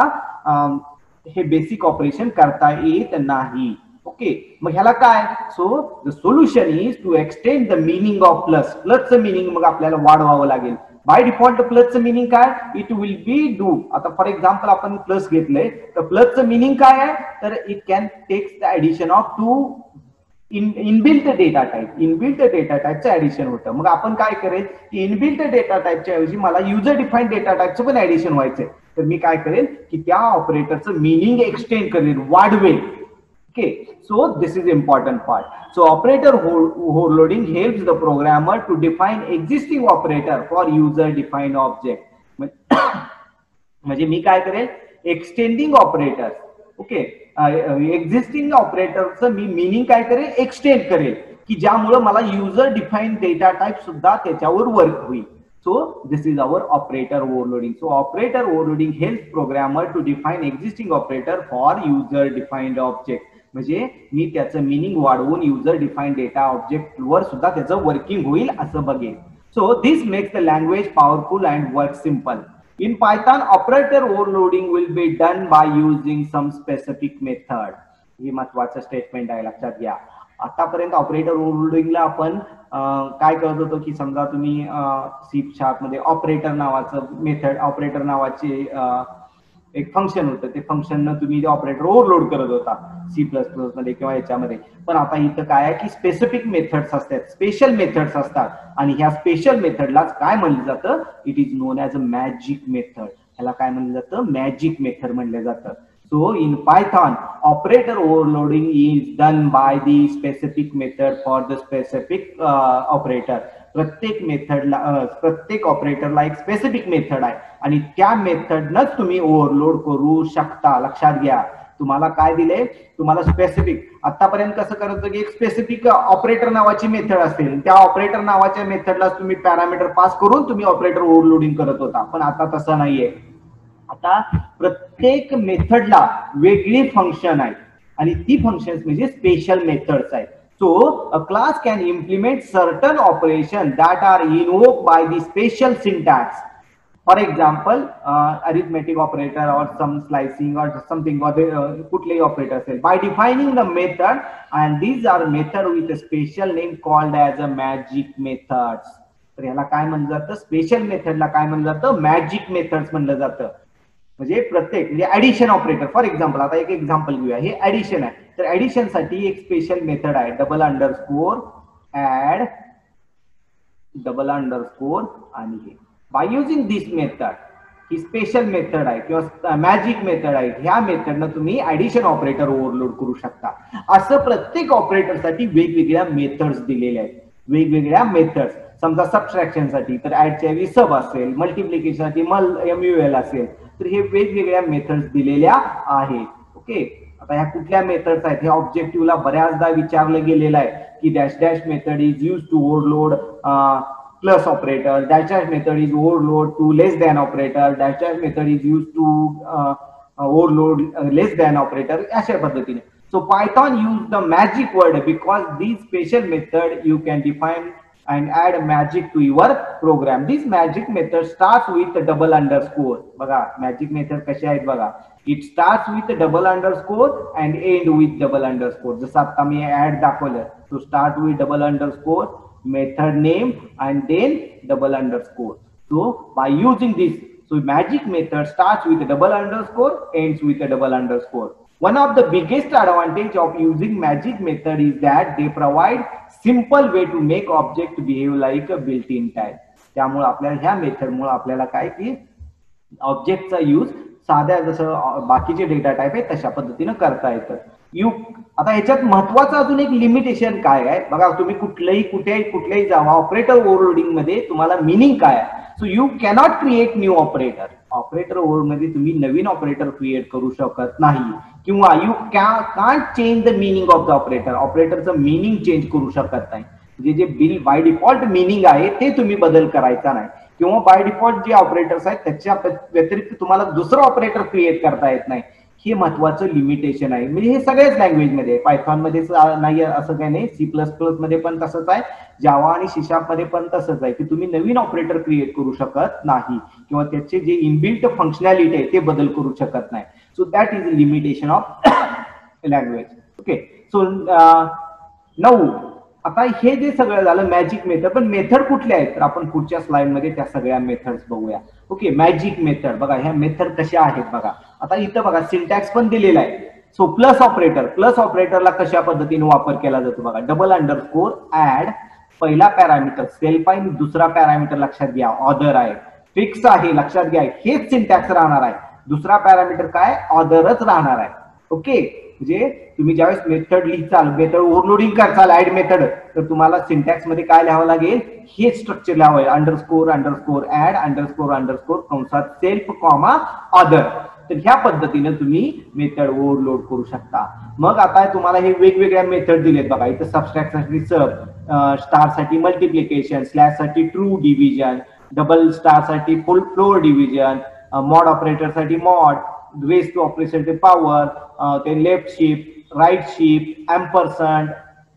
हे बेसिक ऑपरेशन करता येत नाही. ओके, मग ह्याला काय, so the solution is to extend the meaning of plus. प्लसचं मिनिंग मग आपल्याला वाढवावं लागेल. बाय डिफॉल्ट प्लसचं मिनिंग काय, इट विल बी डू. आता फॉर एक्झाम्पल आपण प्लस घेतलंय तर प्लसचं मिनिंग काय आहे, तर it can takes the addition of two inbuilt data type. Inbuilt data टाईपचं ऍडिशन होतं. मग आपण काय करेल की इनबिल्ट डेटा टाईपच्या ऐवजी मला युजर डिफाईन्ड डेटा टाईपचं पण ऍडिशन व्हायचंय, तर मी काय करेल की त्या ऑपरेटरचं मिनिंग एक्सटेंड करेल, वाढवेल. Okay, so this is important part. So operator overloading helps the programmer to define existing operator for user defined object. म्हणजे मी काय करेल, एक्सटेंडिंग ऑपरेटर, ओके, एक्झिस्टिंग ऑपरेटरचं मी मिनिंग काय करेल, एक्सटेंड करेल, की ज्यामुळे मला युजर डिफाईन्ड डेटा टाईप सुद्धा त्याच्यावर वर्क होईल. So this is our operator overloading. So operator overloading helps programmer to define existing operator for user defined object. म्हणजे मी त्याचं मिनिंग वाढवून युजर डिफाईन्ड डेटा ऑब्जेक्ट वर सुद्धा त्याचं वर्किंग होईल असं बघेल. So this makes the language powerful and work simple. In Python operator overloading will be done by using some specific method. हे महत्वाचं स्टेटमेंट आहे, लक्षात घ्या. आतापर्यंत ऑपरेटर ओव्हरलोडिंगला आपण काय करत होतो की समजा तुम्ही सी शार्प मध्ये ऑपरेटर नावाचं मेथड, ऑपरेटर नावाचे एक फंक्शन होतं, ते फंक्शन तुम्ही ऑपरेटर ओव्हरलोड करत होता सी प्लस प्लस मध्ये किंवा याच्यामध्ये. पण आता इथं काय आहे की स्पेसिफिक मेथड्स असतात, स्पेशल मेथड्स असतात, आणि ह्या स्पेशल मेथडलाच काय म्हणलं जातं, it is known as a magic method. ह्याला काय म्हणलं जातं, मॅजिक मेथड म्हणलं जातं. So in Python, operator overloading is done by the specific method for the specific uh, operator. प्रत्येक मेथडला प्रत्येक ऑपरेटरला एक स्पेसिफिक मेथड आहे आणि त्या मेथडनच तुम्ही ओव्हरलोड करू शकता. लक्षात घ्या, तुम्हाला काय दिले, तुम्हाला स्पेसिफिक. आतापर्यंत कसं करायचं की एक स्पेसिफिक ऑपरेटर नावाची मेथड असते, त्या ऑपरेटर नावाच्या मेथडला तुम्ही पॅरामीटर पास करून तुम्ही ऑपरेटर ओव्हरलोडिंग करत होता. पण आता तसं नाहीये. आता प्रत्येक मेथडला वेगळी फंक्शन आहे आणि ती फंक्शन्स म्हणजे स्पेशल मेथड्स आहेत. So a class can implement certain operation that are invoke by the special syntax. For example arithmetic operator or some slicing or something, कुठलेही ऑपरेटर असेल, by defining the method and these are method with a special name called as a magic methods. तर याला काय म्हणलं जातं, special मेथडला काय म्हणलं जातं, मॅजिक मेथड्स म्हणलं जातं. म्हणजे प्रत्येक म्हणजे ऍडिशन ऑपरेटर. फॉर एक्झाम्पल आता एक एक्झाम्पल घेऊया, हे ऍडिशन आहे, तर ऍडिशन साठी एक स्पेशल मेथड आहे, double underscore add, double underscore आणि हे बाय युजिंग दिस मेथड, ही स्पेशल मेथड आहे किंवा मॅजिक मेथड आहे, ह्या मेथडनं तुम्ही ऍडिशन ऑपरेटर ओव्हरलोड करू शकता. असं प्रत्येक ऑपरेटरसाठी वेगवेगळ्या मेथड्स दिलेल्या आहेत, वेगवेगळ्या मेथड्स. समजा सबट्रॅक्शन साठी तर ऍडच्या ऐवजी सब असेल, मल्टिप्लिकेशन साठी मल एम यू एल असेल, तर हे वेगवेगळ्या मेथड्स दिलेल्या आहेत. ओके, आता ह्या कुठल्या मेथड्स आहेत हे ऑब्जेक्टिव्हला बऱ्याचदा विचारलं गेलेलं आहे की dash dash method is use to overload plus operator, dash dash method is overload to less than operator, dash dash method is used to uh, overload uh, less than operator, अशा पद्धतीने. So Python use the magic word because this special method you can define and add magic to your program. This magic method starts with a double underscore. बघा magic method कशा आहेत बघा. It starts with a double underscore and end with double underscore. जसं आता मी add दाखवलं. So start with double underscore, method name and then double underscore. So by using this, so magic method starts with a double underscore, ends with a double underscore. One of the biggest advantage of using magic method is that they provide simple way to make object behave like a built-in type. त्यामुळे आपल्याला ह्या method मुळे आपल्याला काय की ऑब्जेक्टचा use साध्या जसं बाकीचे डेटा टाइप आहे तशा पद्धतीने करता येतं. यू आता ह्याच्यात महत्वाचं अजून एक लिमिटेशन काय आहे बघा, तुम्ही कुठल्याही कुठेही कुठल्याही जावा ऑपरेटर ओव्हरलोडिंग मध्ये तुम्हाला मिनिंग काय आहे. So you cannot create new operator. Operator overload मध्ये तुम्ही नवीन ऑपरेटर क्रिएट करू शकत नाही किंवा you can't change the meaning of the operator. ऑपरेटरचं मिनिंग चेंज करू शकत नाही. म्हणजे जे बिल बाय डिफॉल्ट मिनिंग आहे ते तुम्ही बदल करायचा नाही किंवा बाय डिफॉल्ट जे ऑपरेटर्स आहेत त्याच्या व्यतिरिक्त तुम्हाला दुसरं ऑपरेटर क्रिएट करता येत नाही. हे महत्वाचं लिमिटेशन आहे. म्हणजे हे सगळ्याच लँग्वेज मध्ये, पायथॉन मध्ये नाही असं काही नाही, सी प्लस प्लस मध्ये पण तसंच आहे, जावा आणि सी शार्प मध्ये पण तसंच आहे की तुम्ही नवीन ऑपरेटर क्रिएट करू शकत नाही किंवा त्याचे जे इनबिल्ट फंक्शनॅलिटी आहे ते बदल करू शकत नाही. So that is limitation of language. Okay, so now आता हे जे सगळं झालं मॅजिक मेथड, पण मेथड कुठल्या आहेत तर आपण पुढच्या स्लाइड मध्ये त्या सगळ्या मेथड्स बघूया. ओके, मॅजिक मेथड बघा, ह्या मेथड कशा आहेत बघा. आता इथं बघा सिंटॅक्स पण दिलेला आहे. सो प्लस ऑपरेटर, प्लस ऑपरेटरला कशा पद्धतीने वापर केला जातो बघा. डबल अंडरस्कोर ऍड, पहिला पॅरामीटर सेल्फ आहे, दुसरा पॅरामीटर लक्षात घ्या ऑदर आहे, फिक्स आहे लक्षात घ्या, हेच सिंटॅक्स राहणार आहे. दुसरा पॅरामीटर काय ऑदरच राहणार आहे. ओके, म्हणजे तुम्ही ज्यावेळेस मेथड लिहिचाल, मेथड ओव्हरलोडिंग करचाल ऍड मेथड, तर तुम्हाला सिंटॅक्स मध्ये काय लिहावं लागेल, हे स्ट्रक्चर लिहावं. Underscore underscore add underscore underscore कंसात सेल्फ कॉमा ऑदर. तर ह्या पद्धतीने तुम्ही मेथड ओव्हरलोड करू शकता. मग आता तुम्हाला हे वेगवेगळ्या मेथड दिलेत बघा. इथं सबट्रॅक्ट साठी सब, स्टार साठी मल्टिप्लिकेशन, स्लॅश साठी ट्रू डिव्हिजन, डबल स्टार साठी full floor division, mod operator साठी मॉड, रेस टू ऑपरेटर साठी पॉवर, ते left shift, right shift, ampersand,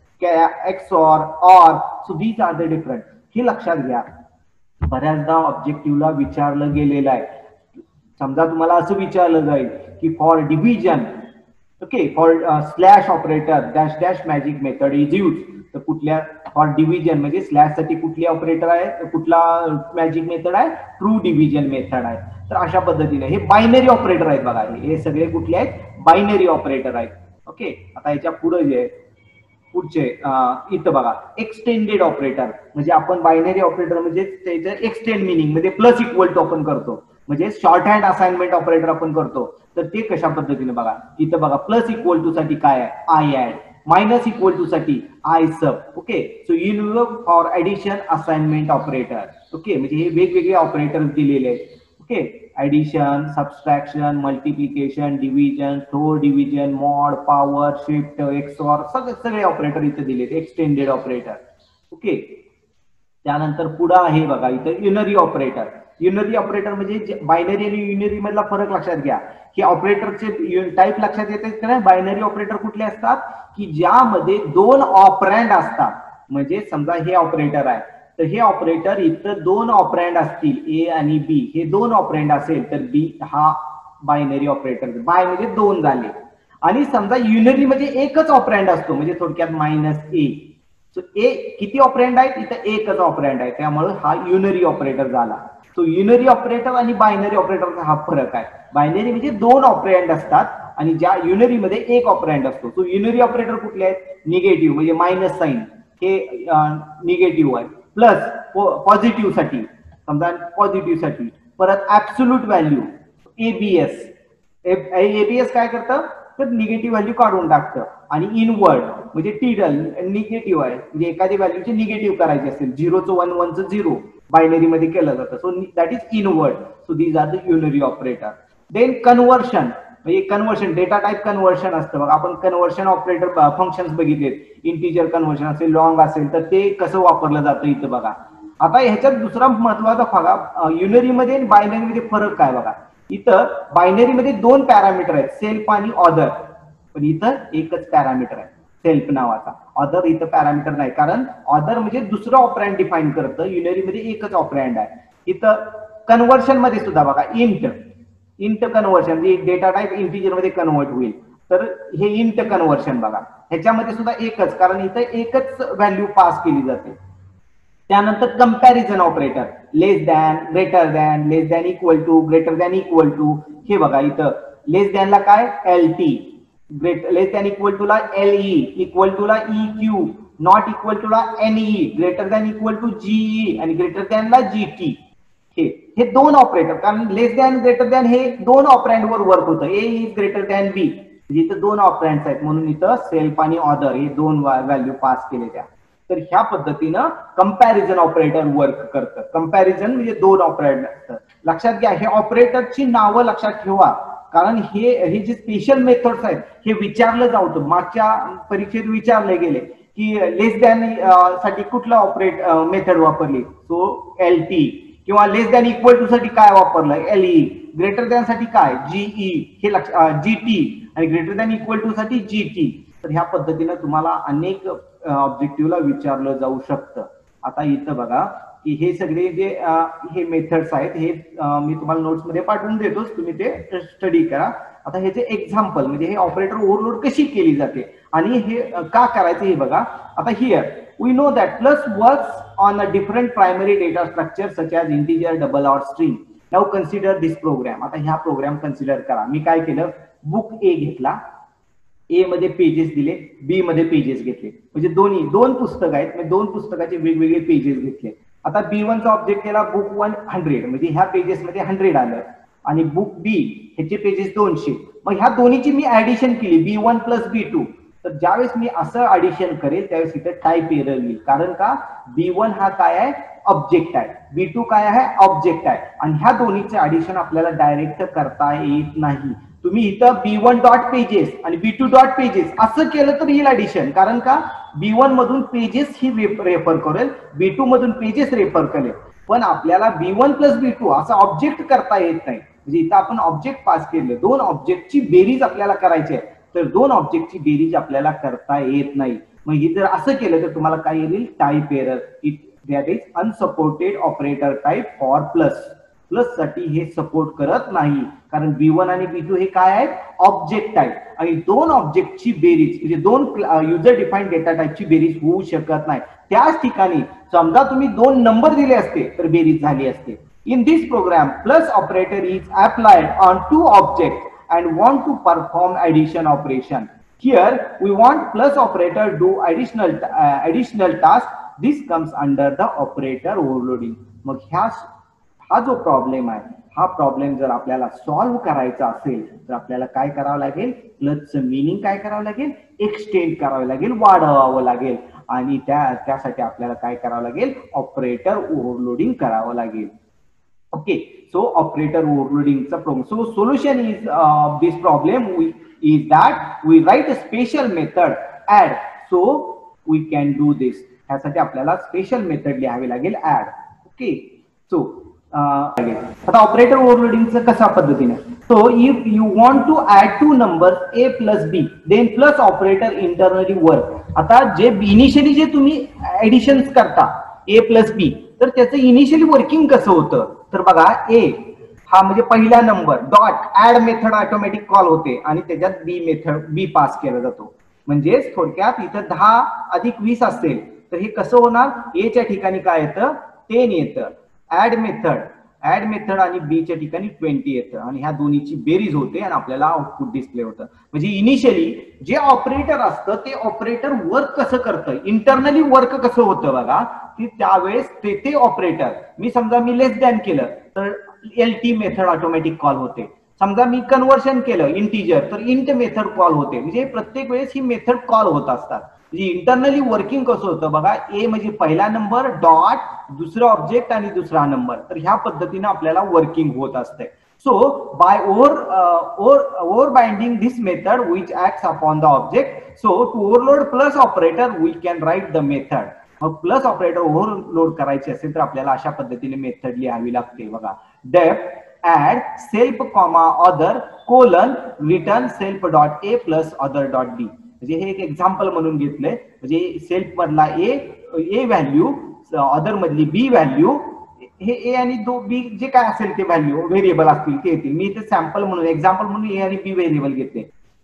XOR, or. So these are the different. हे लक्षात घ्या, बऱ्याचदा ऑब्जेक्टिव्हला विचारलं गेलेलं आहे. समजा तुम्हाला असं विचारलं जाईल की for division, okay, for slash operator dash dash magic method is use, तर कुठल्या फॉर डिव्हिजन म्हणजे स्लॅश साठी कुठली ऑपरेटर आहे, कुठला मॅजिक मेथड आहे, ट्रू डिव्हिजन मेथड आहे. तर अशा पद्धतीने हे बायनरी ऑपरेटर आहेत बघा. हे सगळे कुठले आहेत, बायनरी ऑपरेटर आहेत. ओके, आता याच्या पुढे जे पुढचे इथं बघा एक्सटेंडेड ऑपरेटर, म्हणजे आपण बायनरी ऑपरेटर म्हणजे त्याचं एक्सटेंड मिनिंग म्हणजे प्लस इक्वल टू आपण करतो, म्हणजे शॉर्ट हँड असाइनमेंट ऑपरेटर आपण करतो. तर ते कशा पद्धतीने बघा, इथं बघा प्लस इक्वल टू साठी काय आहे I add, minus equal to साठी आय सब. ओके, सो युनिव्हर्क for addition assignment operator. Okay, म्हणजे हे वेगवेगळे ऑपरेटर दिलेले आहेत. Okay, addition, subtraction, multiplication, division, throw division, mod, power, shift, XOR, सगळे सगळे ऑपरेटर इथे दिलेत, एक्सटेंडेड ऑपरेटर. ओके, त्यानंतर पुढे आहे बघा इथं युनरी ऑपरेटर. युनरी ऑपरेटर म्हणजे बायनरी आणि युनरी मधला फरक लक्षात घ्या. हे ऑपरेटरचे टाईप लक्षात येतात का? बायनरी ऑपरेटर कुठले असतात की ज्यामध्ये दोन ऑपरँड असतात. म्हणजे समजा हे ऑपरेटर आहे, तर हे ऑपरेटर इथं दोन ऑपरँड असतील, ए आणि बी, हे दोन ऑपरँड असेल तर बी हा बायनरी ऑपरेटर. बाय म्हणजे दोन झाले. आणि समजा युनरी म्हणजे एकच ऑपरँड असतो, म्हणजे थोडक्यात मायनस ए. सो ए किती ऑपरँड आहेत, इथं एकच ऑपरँड आहे, त्यामुळे हा युनरी ऑपरेटर झाला. सो युनरी ऑपरेटर आणि बायनरी ऑपरेटरचा हा फरक आहे. बायनरी म्हणजे दोन ऑपरँड असतात आणि ज्या युनरी मध्ये एक ऑपरँड असतो. सो युनरी ऑपरेटर कुठले आहेत, निगेटिव्ह म्हणजे मायनस साइन, हे निगेटिव्ह आहे. प्लस पॉझिटिव्ह साठी समजा पॉझिटिव्ह साठी, परत ऍब्सोल्यूट व्हॅल्यू एबीएस, एबीएस काय करतं तर निगेटिव्ह व्हॅल्यू काढून टाकतं, आणि इनवर्ड म्हणजे टिडल निगेटिव्ह आहे, म्हणजे एखाद्या व्हॅल्यूची निगेटिव्ह करायची असेल, झिरोचं वन वनचं झिरो बायनरी मध्ये केलं जातं, so that is invert. So these are the unary operator. Then conversion म्हणजे कन्व्हर्शन डेटा टाईप कन्व्हर्शन असतं बघा. आपण कन्व्हर्शन ऑपरेटर फंक्शन्स बघितलेत, इंटिजर कन्व्हर्शन असेल, लॉंग असेल तर ते कसं वापरलं जातं इथं बघा. आता ह्याच्यात दुसरा महत्वाचा बघा, युनरी मध्ये आणि बायनरी मध्ये फरक काय बघा. इथं बायनरी मध्ये दोन पॅरामीटर आहेत, सेल्फ आणि ऑदर, पण इथं एकच पॅरामीटर आहे सेल्फ नावाचा. ऑदर इथं पॅरामीटर नाही, कारण ऑदर म्हणजे दुसरं ऑपरँड डिफाईन करतं, युनरी मध्ये एकच ऑपरँड आहे. इथं कन्व्हर्शन मध्ये सुद्धा बघा, इंट इंट कन्व्हर्शन म्हणजे डेटा टाईप इंटिजर मध्ये कन्व्हर्ट होईल, तर हे इंट कन्व्हर्शन बघा, ह्याच्यामध्ये सुद्धा एकच, कारण इथं एकच व्हॅल्यू पास केली जाते. त्यानंतर comparison operator, less than, greater than, less than equal to, greater than equal to. हे बघा इथं लेस दॅनला काय L T, great less than equal to ला एल ई, इक्वल टू ला E Q, not equal to ला N E, greater than equal to GE आणि greater than ला जी टी. हे हे दोन ऑपरेटर, कारण लेस दॅन ग्रेटर दॅन हे दोन ऑपरँड वर वर्क होतं, A is greater than B, म्हणजे इथं दोन ऑपरँड्स आहेत म्हणून इथं सेल्फ आणि ऑदर हे दोन व्हॅल्यू पास केलेल्या. तर ह्या पद्धतीनं कंपॅरिझन ऑपरेटर वर्क करतं. कंपॅरिझन म्हणजे दोन ऑपरेटर असतात. लक्षात घ्या, हे ऑपरेटरची नावं लक्षात ठेवा, कारण हे हे जे स्पेशल मेथड्स आहेत हे विचारलं जातं, मागच्या परीक्षेत विचारले गेले की लेस दॅन साठी कुठलं ऑपरेट मेथड वापरली, सो एल टी, किंवा लेस दॅन इक्वल टू साठी काय वापरलं एल ई, ग्रेटर दॅन साठी काय जीई, हे लक्ष जी टी, आणि ग्रेटर दॅन इक्वल टू साठी जी टी. तर ह्या पद्धतीनं तुम्हाला अनेक ऑब्जेक्टिव्हला विचारलं जाऊ शकतं. आता इथं बघा की हे सगळे जे हे मेथड्स आहेत हे मी तुम्हाला नोट्स मध्ये पाठवून देतोच, तुम्ही ते स्टडी करा. आता ह्याचे एक्झाम्पल म्हणजे हे ऑपरेटर ओव्हरलोड कशी केली जाते आणि हे का करायचं हे बघा. आता here we know that plus works on a different primary data structure such as integer, double or string. Now consider this program. आता ह्या प्रोग्राम कन्सिडर करा. मी काय केलं, बुक ए घेतला, ए मध्ये पेजेस दिले, बी मध्ये पेजेस घेतले, म्हणजे दोन्ही दोन पुस्तक आहेत, म्हणजे दोन पुस्तकाचे वेगवेगळे पेजेस घेतले. आता बी वनचा ऑब्जेक्ट केला बुक वन हंड्रेड, म्हणजे ह्या पेजेस मध्ये हंड्रेड आलं, आणि बुक बी ह्याचे पेजेस दोनशे. मग ह्या दोन्हीची मी ऍडिशन केली, B one plus B two. तर ज्यावेळेस मी असं ऍडिशन करेल त्यावेळेस इथे टाईप एरर येईल, कारण का बी वन हा काय आहे ऑब्जेक्ट आहे, बी टू काय आहे ऑब्जेक्ट आहे, आणि ह्या दोन्हीचे ऍडिशन आपल्याला डायरेक्ट करता येत नाही. तुम्ही इथं बी वन डॉट पेजेस आणि बी टू डॉट पेजेस असं केलं तर येईल ऍडिशन, कारण का बी वन मधून पेजेस ही रेफर करेल, बी टू मधून पेजेस रेफर करेल, पण आपल्याला B one plus B two असं ऑब्जेक्ट करता येत नाही. म्हणजे इथं आपण ऑब्जेक्ट पास केले, दोन ऑब्जेक्टची बेरीज आपल्याला करायची आहे, तर दोन ऑब्जेक्टची बेरीज आपल्याला करता येत नाही. मग हे जर असं केलं तर तुम्हाला काय येईल, type error. It that is unsupported operator type for plus. Plus साठी हे सपोर्ट करत नाही, कारण बी वन आणि बी टू हे काय आहेत ऑब्जेक्ट आहेत, आणि दोन ऑब्जेक्टची बेरीज म्हणजे दोन युजर डिफाईन्ड डेटा टाईपची बेरीज होऊ शकत नाही. त्याच ठिकाणी समजा तुम्ही दोन नंबर दिले असते तर बेरीज झाली असते. In this program plus operator is applied on two object and want to perform addition operation. Here we want plus operator do additional uh, additional task. This comes under the operator overloading. मग ह्या हा जो problem आहे, हा problem जर आपल्याला solve करायचा असेल तर आपल्याला काय करावं लागेल, प्लसचं मिनिंग काय करावं लागेल, एक्सटेंड करावं लागेल, वाढवावं लागेल, आणि त्या त्यासाठी आपल्याला काय करावं लागेल, ऑपरेटर ओव्हरलोडिंग करावं लागेल. Okay, so operator overloading is a problem. So solution is uh, this problem we, is that we write a special method add, so we can do this. ह्यासाठी आपल्याला स्पेशल मेथड लिहावी लागेल add. Okay, so आता operator ओव्हरलोडिंगचं कशा पद्धतीने, so if you want to add two numbers a plus b, then plus operator internally work. आता जे इनिशियली जे तुम्ही ऍडिशन्स करता a plus b, तर त्याचं इनिशियली वर्किंग कसं होतं, तर बघा ए हा म्हणजे पहिला number, dot add method automatic call होते आणि त्याच्यात बी मेथड बी पास केला जातो. म्हणजेच थोडक्यात इथं दहा अधिक वीस असेल तर हे कसं होणार, ए च्या ठिकाणी काय येतं टेन येतं. ऍड मेथड ऍड मेथड आणि बी च्या ठिकाणी ट्वेंटी येतं आणि ह्या दोन्हीची बेरीज होते आणि आपल्याला आउटपुट डिस्प्ले होतं. म्हणजे इनिशियली जे ऑपरेटर असतं ते ऑपरेटर वर्क कसं करतं, इंटरनली वर्क कसं होतं बघा, की त्यावेळेस ते ते ऑपरेटर मी समजा मी लेस दॅन केलं तर L T method automatic call होते. समजा मी कन्व्हर्शन केलं इंटिजर तर इंट मेथड कॉल होते. म्हणजे प्रत्येक वेळेस ही मेथड कॉल होत असतात. म्हणजे इंटरनली वर्किंग कसं होतं बघा, ए म्हणजे पहिला नंबर डॉट दुसरा ऑब्जेक्ट आणि दुसरा नंबर, तर ह्या पद्धतीने आपल्याला वर्किंग होत असते. So by over over over binding this method which acts upon the object, so to overload plus operator we can write the method. मग प्लस ऑपरेटर ओव्हरलोड करायची असेल तर आपल्याला अशा पद्धतीने मेथड लिहावी लागते बघा. Def add self comma other colon return self dot A plus other dot B. म्हणजे हे एक एक्झाम्पल म्हणून घेतलंय. म्हणजे सेल्फ मधला ए ए व्हॅल्यू, ऑदर मधली बी व्हॅल्यू, हे ए आणि दो बी जे काय असेल ते व्हॅल्यू व्हेरिएबल असतील ते येतील. मी इथे सॅम्पल म्हणून एक्झाम्पल म्हणून ए आणि बी व्हेरिएबल घेतले.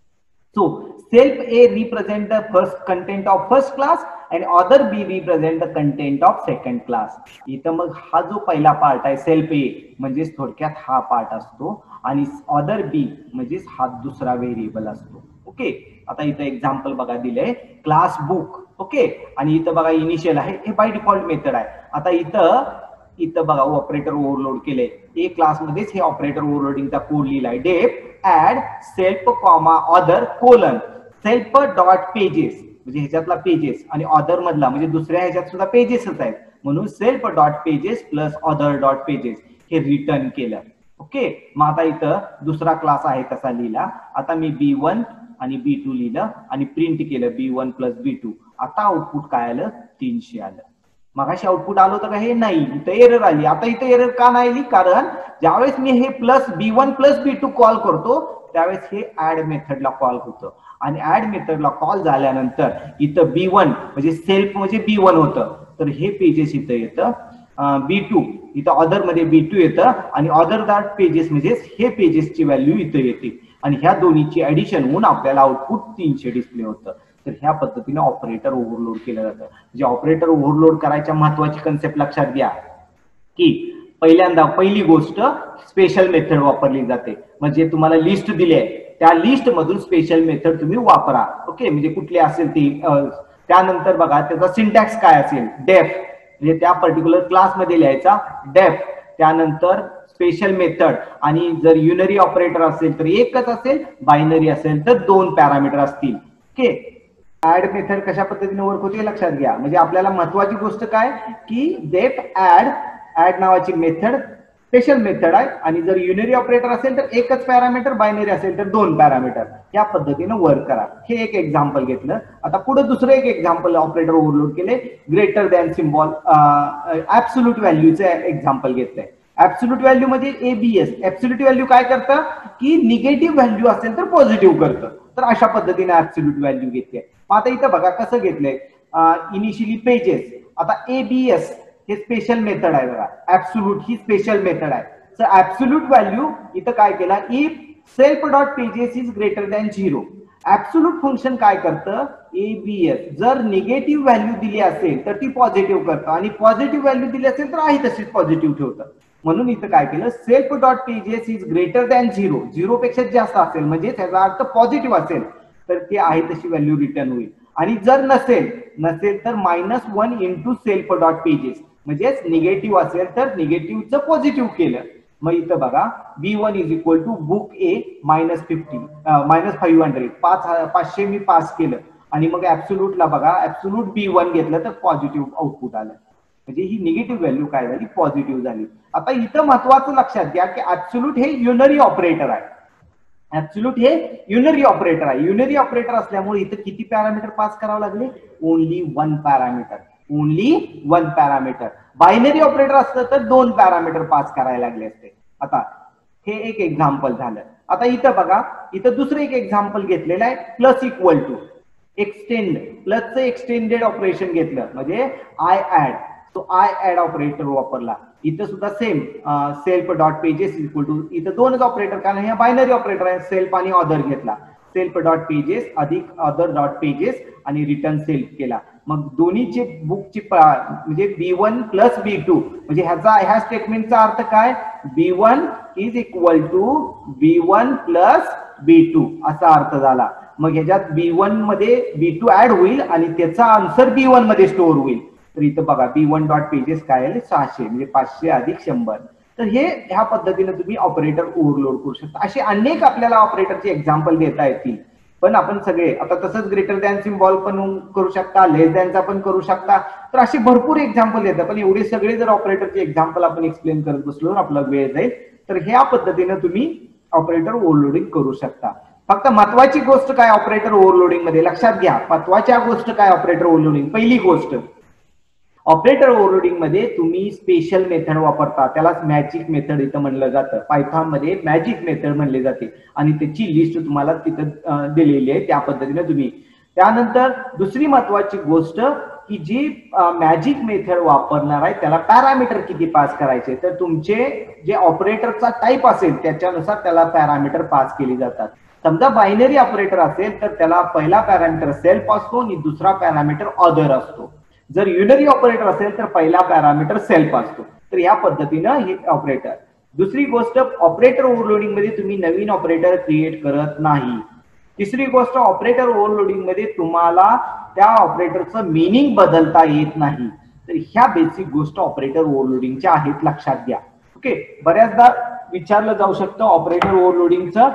So self A represent the first content of first class and other B represent the content of second class. इथं मग हा जो पहिला पार्ट आहे सेल्फ ए म्हणजे थोडक्यात हा पार्ट असतो आणि अदर बी म्हणजे हा दुसरा व्हेरिएबल असतो. ओके, आता इथं एक्झाम्पल बघा दिलंय क्लास बुक. ओके, आणि इथं बघा इनिशियल आहे, हे बाय डिफॉल्ट मेथड आहे. आता इथं इथं बघा ऑपरेटर ओव्हरलोड केले, ए क्लास मध्येच हे ऑपरेटर ओव्हरलोडिंगचा कोड लिहिलाय. Def add self comma other colon self dot pages, म्हणजे ह्याच्यातला पेजेस आणि ऑदर मधला म्हणजे दुसऱ्या ह्याच्यात सुद्धा पेजेसच आहेत म्हणून self dot pages plus other dot pages हे रिटर्न केलं. ओके, मग आता इथं दुसरा क्लास आहे तसा लिहिला. आता मी बी वन आणि बी टू लिहिलं आणि प्रिंट केलं B one plus B two. आता आउटपुट काय आलं, तीनशे आलं. मगाशी आउटपुट आलं होतं का, हे नाही, इथं एरर आली. आता इथं एरर का नाही आली, कारण ज्यावेळेस मी हे plus B one plus B two call करतो त्यावेळेस हे ऍड मेथडला कॉल होतं आणि ऍड मेथडला कॉल झाल्यानंतर इथं बी वन म्हणजे सेल्फ म्हणजे बी वन होतं तर हे पेजेस इथं येतं. बी टू इथं ऑदर मध्ये बी टू येतं आणि ऑदर डॉट पेजेस म्हणजे हे पेजेसची व्हॅल्यू इथं येते आणि ह्या दोन्हीची ऍडिशन होऊन आपल्याला आउटपुट तीनशे डिस्प्ले होतं. तर ह्या पद्धतीने ऑपरेटर ओव्हरलोड केलं जातं. म्हणजे ऑपरेटर ओव्हरलोड करायच्या महत्वाची कन्सेप्ट लक्षात घ्या की पहिल्यांदा पहिली गोष्ट स्पेशल मेथड वापरली जाते. म्हणजे तुम्हाला लिस्ट दिली आहे त्या लिस्ट मधून स्पेशल मेथड तुम्ही वापरा. ओके, म्हणजे कुठली असेल ती. त्यानंतर बघा त्याचा सिंटॅक्स काय असेल, डेफ म्हणजे त्या पर्टिक्युलर क्लास मध्ये लिहायचा डेफ, त्यानंतर स्पेशल मेथड आणि जर युनरी ऑपरेटर असेल तर एकच असेल, बायनरी असेल तर दोन पॅरामीटर असतील. ओके, ऍड मेथड कशा पद्धतीने वर्क होते लक्षात घ्या. म्हणजे आपल्याला महत्वाची गोष्ट काय की डेफ ऍड ऍड नावाची मेथड स्पेशल मेथड आहे आणि जर युनरी ऑपरेटर असेल तर एकच पॅरामीटर, बायनरी असेल तर दोन पॅरामीटर. या पद्धतीने वर्क करा. हे एक एक्झाम्पल घेतलं. आता पुढे दुसरं एक एक्झाम्पल ऑपरेटर ओव्हरलोड केले, ग्रेटर दॅन सिम्बॉल ऍब्सोल्यूट व्हॅल्यूचे एक्झाम्पल घेतलंय. ऍब्सोल्यूट व्हॅल्यू म्हणजे एबीएस. ऍब्सोल्यूट व्हॅल्यू काय करतं की निगेटिव्ह व्हॅल्यू असेल तर पॉझिटिव्ह करतं. तर अशा पद्धतीने ऍब्सोल्यूट व्हॅल्यू घेतली. आता इथं बघा कसं घेतलंय, इनिशियली पेजेस. आता एबीएस हे स्पेशल मेथड आहे बघा, ऍब्सोल्यूट ही स्पेशल मेथड आहे. सो ऍब्सोल्यूट व्हॅल्यू इथं काय केला, if self dot pages is greater than zero. Absolute function काय करतं, एबीएस जर निगेटिव्ह व्हॅल्यू दिली असेल तर ती पॉझिटिव्ह करतं आणि पॉझिटिव्ह व्हॅल्यू दिली असेल तर आहे तशीच पॉझिटिव्ह ठेवतं. म्हणून इथं काय केलं, self dot pages is greater than zero, zero पेक्षा जास्त असेल म्हणजे त्याचा अर्थ पॉझिटिव्ह असेल तर ते आहे तशी व्हॅल्यू रिटर्न होईल. आणि जर नसेल नसेल तर minus one into self dot pages म्हणजेच निगेटिव्ह असेल तर निगेटिव्हचं पॉझिटिव्ह केलं. मग इथं बघा B one is equal to book A minus fifty minus five hundred पाच पाचशे मी पास केलं आणि मग ऍब्सोल्यूटला बघा ऍब्सोल्यूट बी वन घेतलं तर पॉझिटिव्ह आउटपुट आलं. म्हणजे ही निगेटिव्ह व्हॅल्यू काय झाली, पॉझिटिव्ह झाली. आता इथं महत्वाचं लक्षात घ्या की ऍब्सोल्यूट हे युनरी ऑपरेटर आहे. ऍब्सोल्यूट हे युनरी ऑपरेटर आहे. युनरी ऑपरेटर असल्यामुळे इथं किती पॅरामीटर पास करावं लागले, only one parameter, only one parameter. Binary operator असतं तर दोन पॅरामीटर पास करायला लागले असते. आता हे एक एक्झाम्पल झालं. आता इथं बघा इथं दुसरं एक एक्झाम्पल घेतलेलं आहे, प्लस इक्वल टू एक्सटेंड, प्लसचं एक्सटेंडेड ऑपरेशन घेतलं म्हणजे आय ऍड. तो आय ऍड ऑपरेटर वापरला. इथं सुद्धा same self dot pages equal to, इथं दोनच ऑपरेटर कारण हे बायनरी ऑपरेटर आहे, सेल्फ आणि ऑदर घेतला. सेल्फ डॉट पेजेस अधिक अदर डॉट पेजेस आणि रिटर्न सेल्फ केला. मग दोन्हीची बुकची म्हणजे B one plus B two म्हणजे ह्याचा ह्या स्टेटमेंटचा अर्थ काय, B one is equal to B one plus B two असा अर्थ झाला. मग ह्याच्यात बी वन मध्ये बी टू ऍड होईल आणि त्याचा आन्सर बी वन मध्ये स्टोअर होईल. तर इथं बघा बी वन डॉट पेजेस काय आहे सहाशे म्हणजे पाचशे अधिक शंभर. तर हे ह्या पद्धतीने तुम्ही ऑपरेटर ओव्हरलोड करू शकता. असे अनेक आपल्याला ऑपरेटरचे एक्झाम्पल देता येतील, पण आपण सगळे आता तसंच ग्रेटर दॅन सिम्बॉल पण करू शकता, लेस दॅनचा पण करू शकता. तर असे भरपूर एक्झाम्पल येतात, पण एवढे सगळे जर ऑपरेटरचे एक्झाम्पल आपण एक्सप्लेन करत बसलो तर आपला वेळ जाईल. तर ह्या पद्धतीने तुम्ही ऑपरेटर ओव्हरलोडिंग करू शकता. फक्त महत्वाची गोष्ट काय ऑपरेटर ओव्हरलोडिंग मध्ये लक्षात घ्या, महत्वाच्या गोष्ट काय ऑपरेटर ओव्हरलोडिंग, पहिली गोष्ट ऑपरेटर ओव्हरलोडिंग मध्ये तुम्ही स्पेशल मेथड वापरता, त्यालाच मॅजिक मेथड इथं म्हणलं जातं. पायथॉन मध्ये मॅजिक मेथड म्हणले जाते आणि त्याची लिस्ट तुम्हाला तिथं दिलेली आहे, त्या पद्धतीने तुम्ही. त्यानंतर दुसरी महत्वाची गोष्ट की जी मॅजिक मेथड वापरणार आहे त्याला पॅरामीटर किती पास करायचे, तर तुमचे जे ऑपरेटरचा टाईप असेल त्याच्यानुसार त्याला पॅरामीटर पास केली जातात. समजा बायनरी ऑपरेटर असेल तर त्याला पहिला पॅरामीटर सेल्फ असतो आणि दुसरा पॅरामीटर अदर असतो. जर युनरी ऑपरेटर असेल तर पहिला पॅरामीटर सेल्फ असतो. तर या पद्धतीनं हे ऑपरेटर. दुसरी गोष्ट ऑपरेटर ओव्हरलोडिंग मध्ये तुम्ही नवीन ऑपरेटर क्रिएट करत नाही. तिसरी गोष्ट ऑपरेटर ओव्हरलोडिंग मध्ये तुम्हाला त्या ऑपरेटरचं मिनिंग बदलता येत नाही. तर ह्या बेसिक गोष्ट ऑपरेटर ओव्हरलोडिंगच्या आहेत, लक्षात घ्या. ओके, बऱ्याचदा विचारलं जाऊ शकतं ऑपरेटर ओव्हरलोडिंगचं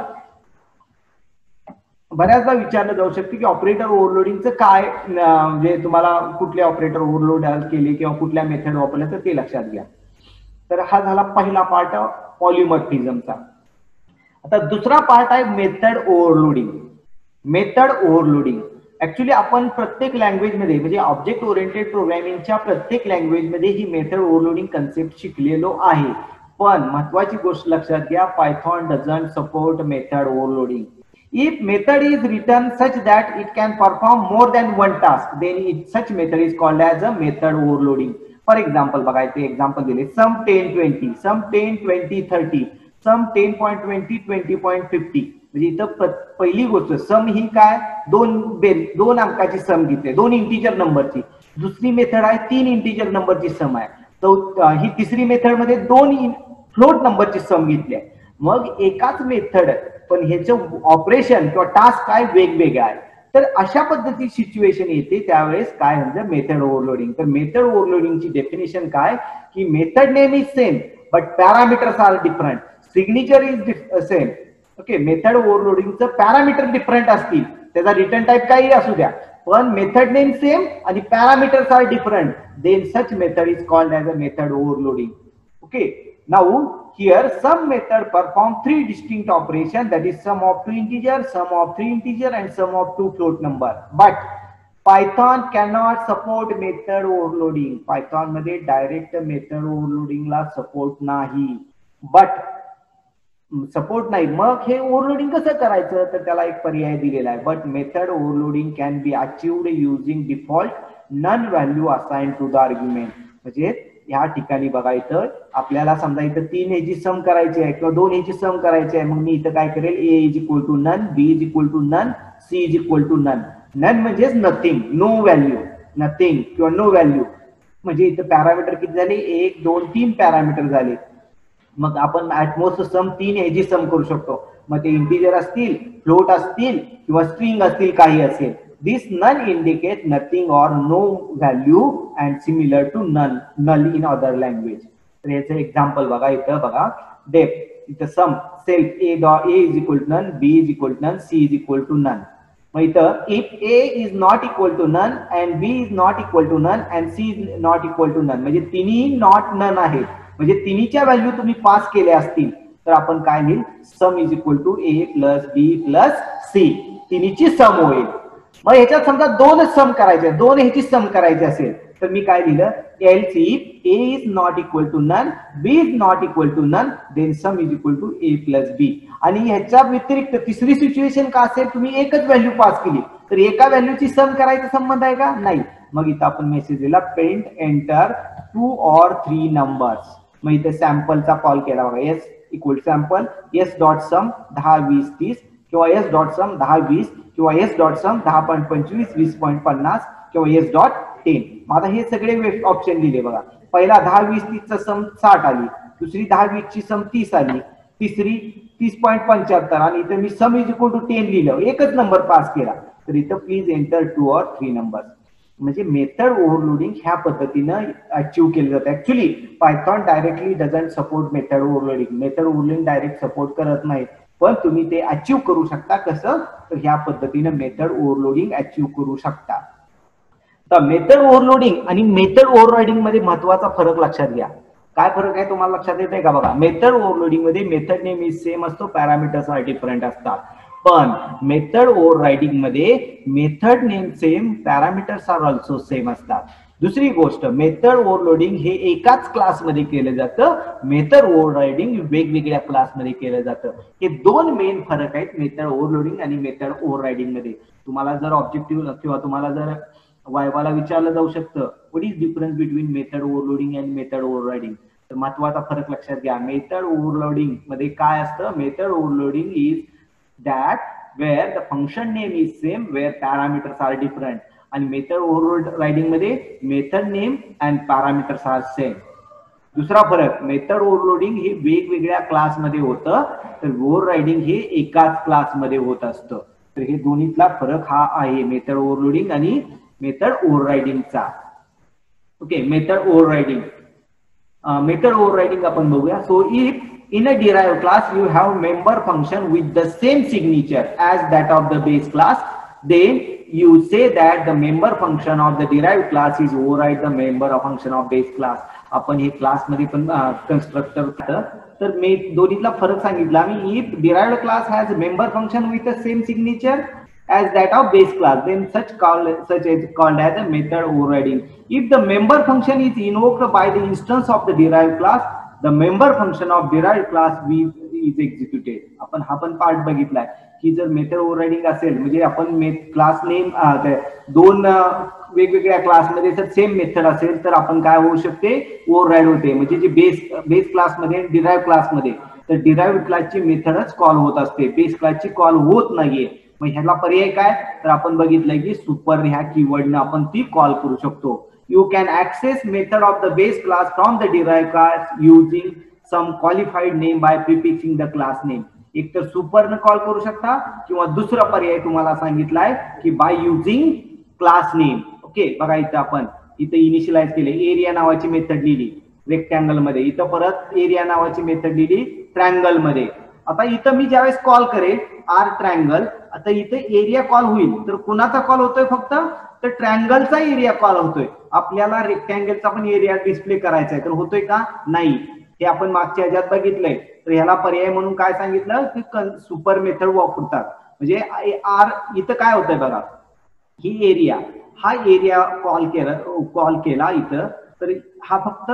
बऱ्याचदा विचारलं जाऊ शकते की ऑपरेटर ओव्हरलोडिंगचं काय, म्हणजे तुम्हाला कुठले ऑपरेटर ओव्हरलोड केले किंवा कुठल्या मेथड वापरल्या तर ते लक्षात घ्या. तर हा झाला पहिला पार्ट पॉलिमॉर्फिझमचा. आता दुसरा पार्ट आहे method overloading. Method overloading actually आपण प्रत्येक लँग्वेज मध्ये म्हणजे ऑब्जेक्ट ओरिएंटेड प्रोग्रामिंगच्या प्रत्येक लँग्वेज मध्ये ही मेथड ओव्हरलोडिंग कन्सेप्ट शिकलेलो आहे. पण महत्वाची गोष्ट लक्षात घ्या, Python doesn't support method overloading. If method is written such that it can perform more than one task, then it, such method is called as a method overloading. For example, बघा इथे example दिले, sum ten twenty, sum ten twenty thirty, sum ten point twenty twenty point fifty. म्हणजे इथं पहिली गोष्ट सम ही काय, दोन bell दोन अंकाची सम घेतली, दोन इंटीजर नंबरची. दुसरी मेथड आहे तीन इंटीजर नंबरची सम आहे. तर ही तिसरी मेथड मध्ये दोन फ्लोट नंबरची सम घेतली आहे. मग एकाच मेथड पण ह्याचं ऑपरेशन किंवा टास्क काय वेगवेगळं आहे. तर अशा पद्धतीची सिच्युएशन येते त्यावेळेस काय म्हणजे मेथड ओव्हरलोडिंग. तर मेथड ओव्हरलोडिंगची डेफिनेशन काय की method name is same but parameters are different, signature is same. Okay, method ओव्हरलोडिंगचं पॅरामीटर डिफरंट असतील, त्याचा रिटर्न टाईप काही असू द्या, पण मेथड नेम सेम आणि parameters are different, then such method is called as a method overloading. Okay, now here some method perform three distinct operations, that is sum of two integer, sum of three integer and sum of two float number. But Python cannot support method overloading. Python मध्ये direct method overloading ला support नाही. But support नाही, मग हे overloading कसं करायचं तर त्याला एक पर्याय दिलेला आहे. But method overloading can be achieved using default none value assign to the argument. म्हणजे या ठिकाणी बघा इथं आपल्याला समजा इथं तीन ह्याची सम करायची आहे किंवा दोन ह्याची सम करायची आहे. मग मी इथं काय करेल, A is equal to none, B is equal to none, C is equal to none. None म्हणजेच नथिंग, नो व्हॅल्यू, नथिंग किंवा नो व्हॅल्यू. म्हणजे इथं पॅरामीटर किती झाले, एक दोन तीन पॅरामीटर झाले. मग आपण ऍटमोस्ट सम तीन ह्याची सम करू शकतो. मग ते इंटिजर असतील, फ्लोट असतील किंवा स्ट्रिंग असतील, काही असेल. This none indicate nothing or no value and similar to none, null in other language. तर याचं एक्झाम्पल बघा इथं बघा, डेफ इथं sum self A dot A is equal to none, B is equal to none, C is equal to none. मग इथं if A is not equal to none and B is not equal to none and C is not equal to none, म्हणजे तिन्ही not none आहेत. म्हणजे तिन्हीच्या value तुम्ही pass केल्या असतील तर आपण काय लिहिल, sum is equal to A plus B plus C, तिन्हीची सम होईल. मग ह्याच्यात समजा दोन सम करायचे, दोन ह्याची सम करायची असेल तर मी काय लिहिलं, else if A is not equal to none, B is not equal to none, then sum is equal to A plus B. आणि ह्याच्या व्यतिरिक्त तिसरी सिच्युएशन का असेल, तुम्ही एकच व्हॅल्यू पास केली तर एका व्हॅल्यूची सम करायचा संबंध आहे का, नाही. मग इथं आपण मेसेज दिला, print enter two or three numbers. मग इथे सॅम्पलचा कॉल केला बघा, S equal sample, S dot sum दहा वीस तीस, किंवा एस डॉट सम दहा वीस किंवा एस डॉट सम दहा पॉईंट पंचवीस वीस पॉईंट पन्नास किंवा एस डॉट टेन. आता हे सगळे ऑप्शन दिले बघा. पहिला दहा वीस तीसचा सम साठ आली, दुसरी दहा वीस ची सम तीस आली, तिसरी तीस पॉईंट पंच्याहत्तर आणि इथे मी sum is equal to ten लिहिलं, एकच नंबर पास केला. तर इथं please enter two or three number. म्हणजे मेथड ओव्हरलोडिंग ह्या पद्धतीनं अचीव्ह केलं जातं. Actually Python directly doesn't support method overloading. Method overloading direct support करत नाही, पण तुम्ही ते अचीव्ह करू शकता. कसं? तर ह्या पद्धतीनं मेथड ओव्हरलोडिंग अचीव्ह करू शकता. तर मेथड ओव्हरलोडिंग आणि मेथड ओव्हररायडिंग मध्ये महत्वाचा फरक लक्षात घ्या. काय फरक आहे तुम्हाला लक्षात येत आहे का? बघा, मेथड ओव्हरलोडिंग मध्ये मेथड नेम इज सेम असतो, पॅरामीटर्स आर डिफरंट असतात. पण मेथड ओव्हररायडिंग मध्ये method name same, parameters are also same असतात. दुसरी गोष्ट, मेथड ओव्हरलोडिंग हे एकाच क्लासमध्ये केलं जातं, मेथड ओव्हररायडिंग वेगवेगळ्या क्लासमध्ये केलं जातं. हे दोन मेन फरक आहेत मेथड ओव्हरलोडिंग आणि मेथड ओव्हररायडिंग मध्ये. तुम्हाला जर ऑब्जेक्टिव्ह किंवा तुम्हाला जर वायवाला विचारलं जाऊ शकतं, what is difference between method overloading and method overriding, तर महत्वाचा फरक लक्षात घ्या. मेथड ओव्हरलोडिंग मध्ये काय असतं? Method overloading is that where the function name is same, where parameters are different. आणि मेथड ओव्हररायडिंग मध्ये method name and parameters are same. दुसरा फरक, मेथड ओव्हरलोडिंग हे वेगवेगळ्या क्लासमध्ये होतं, तर ओव्हररायडिंग हे एकाच क्लासमध्ये होत असतं. तर हे दोन्हीतला फरक हा आहे मेथड ओव्हरलोडिंग आणि मेथड ओव्हररायडिंगचा. Okay, method overriding method overriding आपण बघूया. So if in a derived class you have member function with the same signature as that of the base class, then you say that the member function of the derived class is override the member of function of base class. आपण हे class मध्ये पण constructor तर मी दोन्हीतला फरक सांगितला मी. If derived class has member function with the same signature as that of base class, then such called such is called as a method overriding. If the member function is invoked by the instance of the derived class, the member function of derived class is executed. आपण हा पण part बघितलाय की जर method overriding असेल म्हणजे आपण class name दोन वेगवेगळ्या क्लासमध्ये जर सेम मेथड असेल तर आपण काय होऊ शकते? ओव्हरराइड होते. म्हणजे जे बेस बेस क्लासमध्ये डिराइव्ह क्लासमध्ये तर डिराइव्ह क्लासची मेथडच कॉल होत असते, बेस क्लासची कॉल होत नाहीये. मग ह्याला पर्याय काय? तर आपण बघितलंय की सुपर ह्या कीवर्डनं आपण ती कॉल करू शकतो. You can access method of the base class from the derived class using some qualified name by prefixing the class name. एक तर सुपर न कॉल करू शकता किंवा दुसरा पर्याय तुम्हाला सांगितलाय की by using class name. Okay, बघा इथं आपण इथं इनिशियलाइज केले, एरिया नावाची मेथड लिहिली रेक्टँगल मध्ये, इथं परत एरिया नावाची मेथड लिहिली ट्रायंगल मध्ये. आता इथं मी ज्यावेळेस कॉल करेल आर ट्रायंगल, आता इथे एरिया कॉल होईल तर कुणाचा कॉल होतोय? फक्त तर ट्रायंगलचा एरिया कॉल होतोय. आपल्याला रेक्टँगलचा पण एरिया डिस्प्ले करायचा आहे तर होतोय का? नाही. हे आपण मागच्या ह्याच्यात बघितलंय. तर ह्याला पर्याय म्हणून काय सांगितलं की सुपर मेथड वापरतात. म्हणजे आर इथं काय होतंय बघा, ही एरिया हा एरिया कॉल केला कॉल केला इथं तर हा फक्त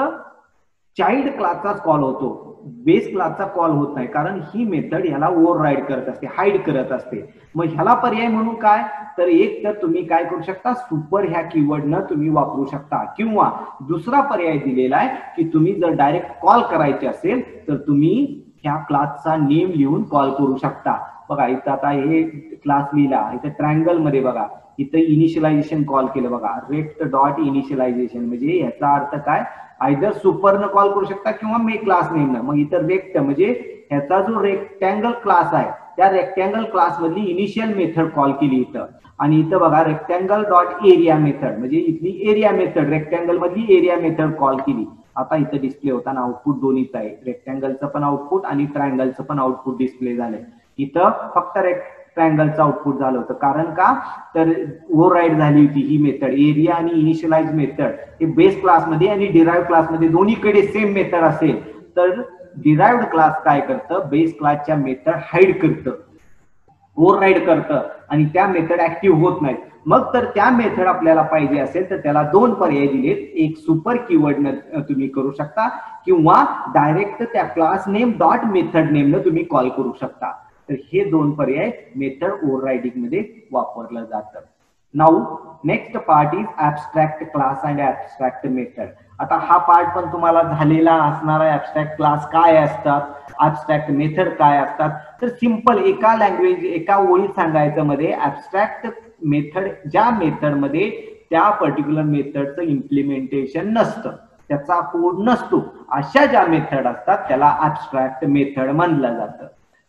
चाइल्ड क्लासचाच कॉल होतो, बेस क्लासचा कॉल होत नाही, कारण ही मेथड ह्याला ओव्हरराइड करत असते, हाईड करत असते. मग ह्याला पर्याय म्हणून काय? तर एक तर तुम्ही काय करू शकता? सुपर ह्या कीवर्डनं तुम्ही वापरू शकता, किंवा दुसरा पर्याय दिलेला आहे की तुम्ही जर डायरेक्ट कॉल करायचे असेल तर तुम्ही ह्या क्लासचा नेम लिहून कॉल करू शकता. बघा इथं आता हे क्लास लिहिला, इथं ट्रायंगल मध्ये बघा इथं इनिशियलायझेशन कॉल केलं बघा, रेक्ट डॉट इनिशियलायझेशन. म्हणजे याचा अर्थ काय? आयदर सुपरनं कॉल करू शकता किंवा मे क्लास नेमनं. मग इथं रेक्ट म्हणजे ह्याचा जो रेक्टँगल क्लास आहे त्या रेक्टँगल क्लास मधली इनिशियल मेथड कॉल केली इथं. आणि इथं बघा रेक्टँगल डॉट एरिया मेथड म्हणजे इथली एरिया मेथड रेक्टँगल मधली एरिया मेथड कॉल केली. आता इथं डिस्प्ले होताना आउटपुट दोन्हीच आहे, रेक्टँगलचं पण आउटपुट आणि ट्रायंगलचं पण आउटपुट डिस्प्ले झालंय. इथं फक्त ट्रायंगलचं आउटपुट झालं होतं, कारण का? तर ओव्हरराइड झाली होती ही मेथड. एरिया आणि इनिशियलाइज मेथड हे बेस क्लासमध्ये आणि डिराइव्ह क्लासमध्ये दोन्हीकडे सेम मेथड असेल तर डिराइव्ड क्लास काय करतं? बेस क्लासच्या मेथड हाईड करतं, ओव्हरराइड करतं आणि त्या मेथड ऍक्टिव्ह होत नाहीत. मग तर त्या मेथड आपल्याला पाहिजे असेल तर त्याला दोन पर्याय दिलेत. एक सुपर कीवर्डनं तुम्ही करू शकता किंवा डायरेक्ट त्या क्लास नेम डॉट मेथड नेमनं तुम्ही कॉल करू शकता. तर हे दोन पर्याय मेथड ओव्हररायडिंग मध्ये वापरलं जातं. Now next part is abstract class and abstract method. आता हा पार्ट पण तुम्हाला झालेला असणार आहे. ऍबस्ट्रॅक्ट क्लास काय असतात, ऍबस्ट्रॅक्ट मेथड काय असतात. तर सिंपल एका लँग्वेज एका ओळीत सांगायचं मध्ये ऍबस्ट्रॅक्ट मेथड ज्या मेथड मध्ये त्या पर्टिक्युलर मेथडचं इम्प्लिमेंटेशन नसतं, त्याचा कोड नसतो, अशा ज्या मेथड असतात त्याला ऍबस्ट्रॅक्ट मेथड म्हणलं जातं.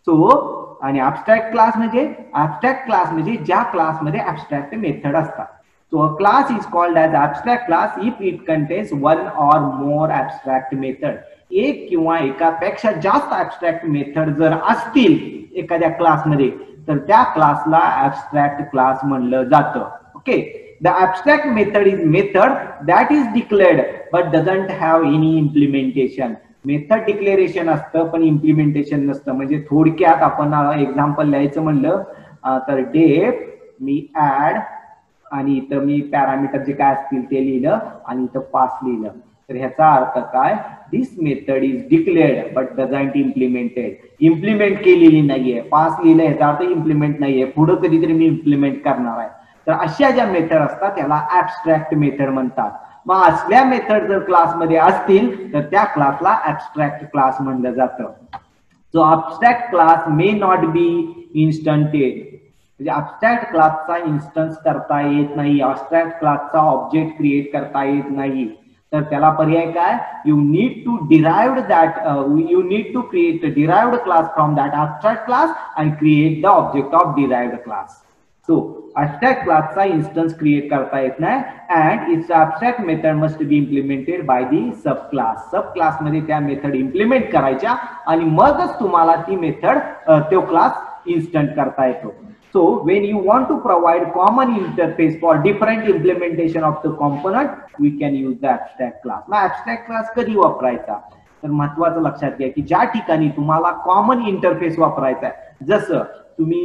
सो आणि ऍबस्ट्रॅक्ट क्लास म्हणजे ऍबस्ट्रॅक्ट क्लास म्हणजे ज्या क्लासमध्ये ऍबस्ट्रॅक्ट मेथड असतात. So a class is called as abstract class if it contains one or more abstract method. एक किंवा एकापेक्षा जास्त abstract मेथड जर असतील एखाद्या क्लासमध्ये तर त्या क्लासला abstract क्लास म्हणलं जातं. Okay, the abstract method is method that is declared but doesn't have any implementation. Method declaration असतं पण इम्प्लिमेंटेशन नसतं. म्हणजे थोडक्यात आपण एक्झाम्पल लिहायचं म्हणलं तर डेफ मी ऍड आणि इथं मी पॅरामीटर जे काय असतील ते लिहिलं आणि इथं पास लिहिलं. तर ह्याचा अर्थ काय, this method is declared but doesn't implemented. Implement केलेली नाहीये, पास लिहिलं ह्याचा अर्थ इम्प्लिमेंट नाहीये, पुढे कधीतरी मी इम्प्लिमेंट करणार आहे. तर अशा ज्या मेथड असतात त्याला ऍबस्ट्रॅक्ट मेथड म्हणतात. मग असल्या मेथड जर क्लासमध्ये असतील तर त्या क्लासला ऍबस्ट्रॅक्ट क्लास म्हणलं जातं. So abstract class may not be instantiated. म्हणजे ऍबस्ट्रॅक्ट क्लासचा इन्स्टन्स करता येत नाही, ऍबस्ट्रॅक्ट क्लासचा ऑब्जेक्ट क्रिएट करता येत नाही. तर त्याला पर्याय काय, you need to derived that you need to create derived class from that abstract class and create the object of derived class. So abstract क्लासचा इन्स्टन्स क्रिएट करता येत नाही and its abstract method must be implemented by the sub class. Sub class मध्ये त्या method implement करायच्या आणि मगच तुम्हाला ती मेथड तो क्लास इन्स्टंट करता येतो. So when you want to provide common interface for different implementation of the component, we can use the abstract class. मग abstract class कधी वापरायचा, तर महत्वाचं लक्षात घ्या की ज्या ठिकाणी तुम्हाला कॉमन इंटरफेस वापरायचा आहे, जसं तुम्ही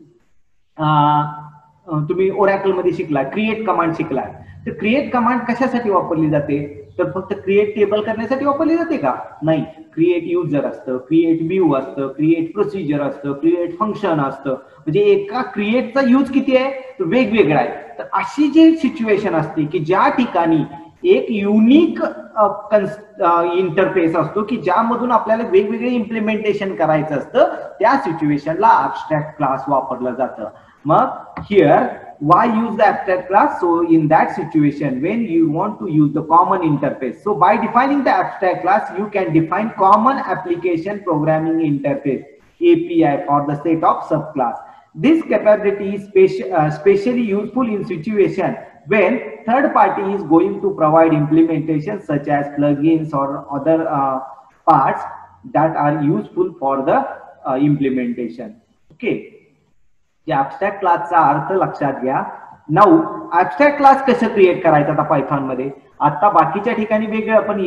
तुम्ही ओरॅकल मध्ये शिकला, क्रिएट कमांड शिकलाय, तर क्रिएट कमांड कशासाठी वापरली जाते, तर फक्त क्रिएट टेबल करण्यासाठी वापरली जाते का, नाही. क्रिएट युजर असतं, क्रिएट व्ह्यू असतं, क्रिएट प्रोसिजर असतं, क्रिएट फंक्शन असतं. म्हणजे एका क्रिएटचा यूज किती आहे, तर वेगवेगळा आहे. तर अशी जी सिच्युएशन असते की ज्या ठिकाणी एक युनिक इंटरफेस असतो की ज्यामधून आपल्याला वेगवेगळे इम्प्लिमेंटेशन करायचं असतं, त्या सिच्युएशनला ऍबस्ट्रॅक्ट क्लास वापरलं जातं. मग here why use the abstract class? So in that situation when you want to use the common interface, so by defining the abstract class you can define common application programming interface A P I for the set of subclass. This capability is special, uh, specially useful in situation when third party is going to provide implementation such as plugins or other uh, parts that are useful for the uh, implementation. Okay, abstract क्लासचा अर्थ लक्षात घ्या. Now abstract class कसं create करायचं आता Python मध्ये, आता बाकीच्या ठिकाणी वेगळं पण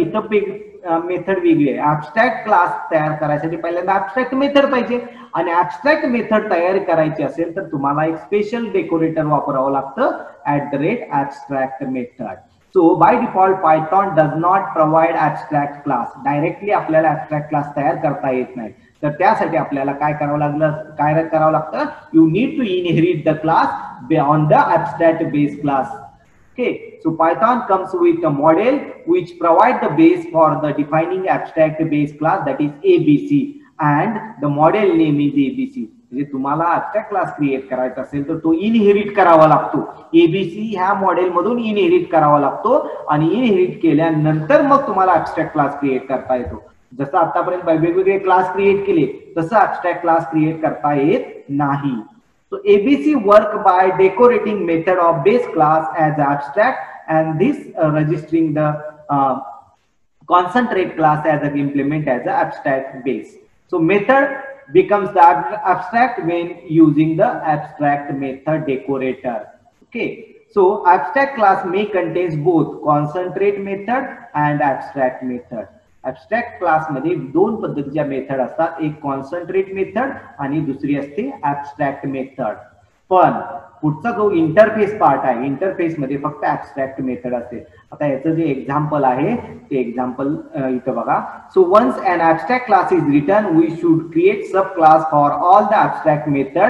इथं मेथड वेगळी आहे. ऍबस्ट्रॅक्ट क्लास तयार करायसाठी पहिल्यांदा ऍबस्ट्रॅक्ट मेथड पाहिजे आणि ऍबस्ट्रॅक्ट मेथड तयार करायची असेल तर तुम्हाला एक स्पेशल डेकोरेटर वापरावं लागतं, at the rate abstract method. So by default Python does not provide abstract class. Directly आपल्याला ऍबस्ट्रॅक्ट क्लास तयार करता येत नाही. तर त्यासाठी आपल्याला काय करावं लागलं, काय करावं लागतं, you need to inherit the class on the abstract base class. Okay, so Python comes with a model which provide the base for the defining abstract base class, that is A B C, and the model name is A B C. म्हणजे तुम्हाला abstract class create करायचा असेल तर तो inherit करावा लागतो. ABC ह्या model मधून इनहेरिट करावा लागतो आणि इनहेरिट केल्यानंतर मग तुम्हाला ऍबस्ट्रॅक्ट क्लास क्रिएट करता येतो. जसं आतापर्यंत वेगवेगळे क्लास क्रिएट केले तसं ऍबस्ट्रॅक्ट क्लास क्रिएट करता येत नाही. So A B C work by decorating method of base class as abstract and this uh, registering the uh, concentrate class as an implement as an abstract base. So method becomes the abstract when using the abstract method decorator. Okay. So abstract class may contains both concentrate method and abstract method. Abstract class मध्ये दोन पद्धतीच्या method असतात, एक concentrate method आणि दुसरी असते abstract method. पण पुढचा जो इंटरफेस पार्ट आहे, इंटरफेस मध्ये फक्त ऍबस्ट्रॅक्ट मेथड असते. आता याचं जे एक्झाम्पल आहे ते एक्झाम्पल इथं बघा. So once an abstract class is return we should create sub class for all the abstract method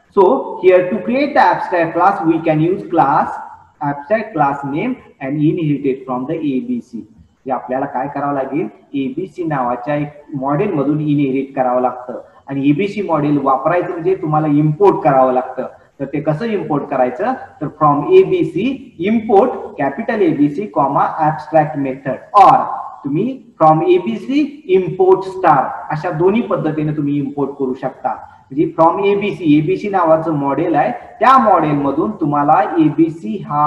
So here to create the abstract class, we can use class abstract class name and inherit it from the A B C. जे आपल्याला काय करावं लागेल, ABC नावाच्या एक model मधून inherit करावं लागतं आणि एबीसी मॉडेल वापरायचं म्हणजे तुम्हाला इम्पोर्ट करावं लागतं. तर ते कसं इम्पोर्ट करायचं, तर from ABC import capital ABC comma abstract method, और तुम्ही फ्रॉम एबीसी इम्पोर्ट स्टार, अशा दोन्ही पद्धतीने तुम्ही इम्पोर्ट करू शकता. म्हणजे फ्रॉम एबीसी, एबीसी नावाचं मॉडेल आहे, त्या मॉडेल मधून तुम्हाला एबीसी हा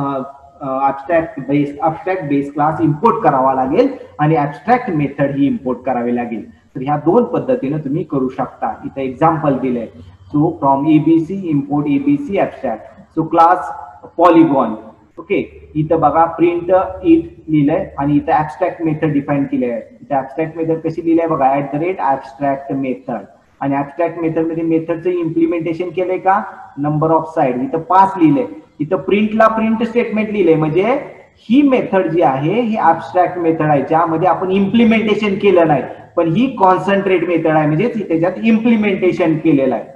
abstract base abstract base class import करावा लागेल आणि ऍब्स्ट्रॅक्ट मेथड ही इम्पोर्ट करावी लागेल. तर ह्या दोन पद्धतीने तुम्ही करू शकता. इथे एक्झाम्पल दिलंय. So from ABC import ABC abstract. So class polygon. Okay, इथं बघा प्रिंट इट लिहिलंय आणि इथं ऍब्स्ट्रॅक्ट मेथड डिफाईन केली आहे. इथं ऍब्स्ट्रॅक्ट मेथड कशी लिहिलंय बघा, at the rate abstract method. आणि ऍब्स्ट्रॅक्ट मेथड मध्ये मेथडचं इम्प्लिमेंटेशन केलंय का, नंबर ऑफ साइड इथं पाच लिहिलंय. इथं प्रिंटला प्रिंट स्टेटमेंट लिहिलंय, म्हणजे ही मेथड जी आहे ही ऍब्स्ट्रॅक्ट मेथड आहे ज्यामध्ये आपण इम्प्लिमेंटेशन केलं नाही, पण ही कॉन्सन्ट्रेट मेथड आहे म्हणजे त्याच्यात इम्प्लिमेंटेशन केलेलं आहे.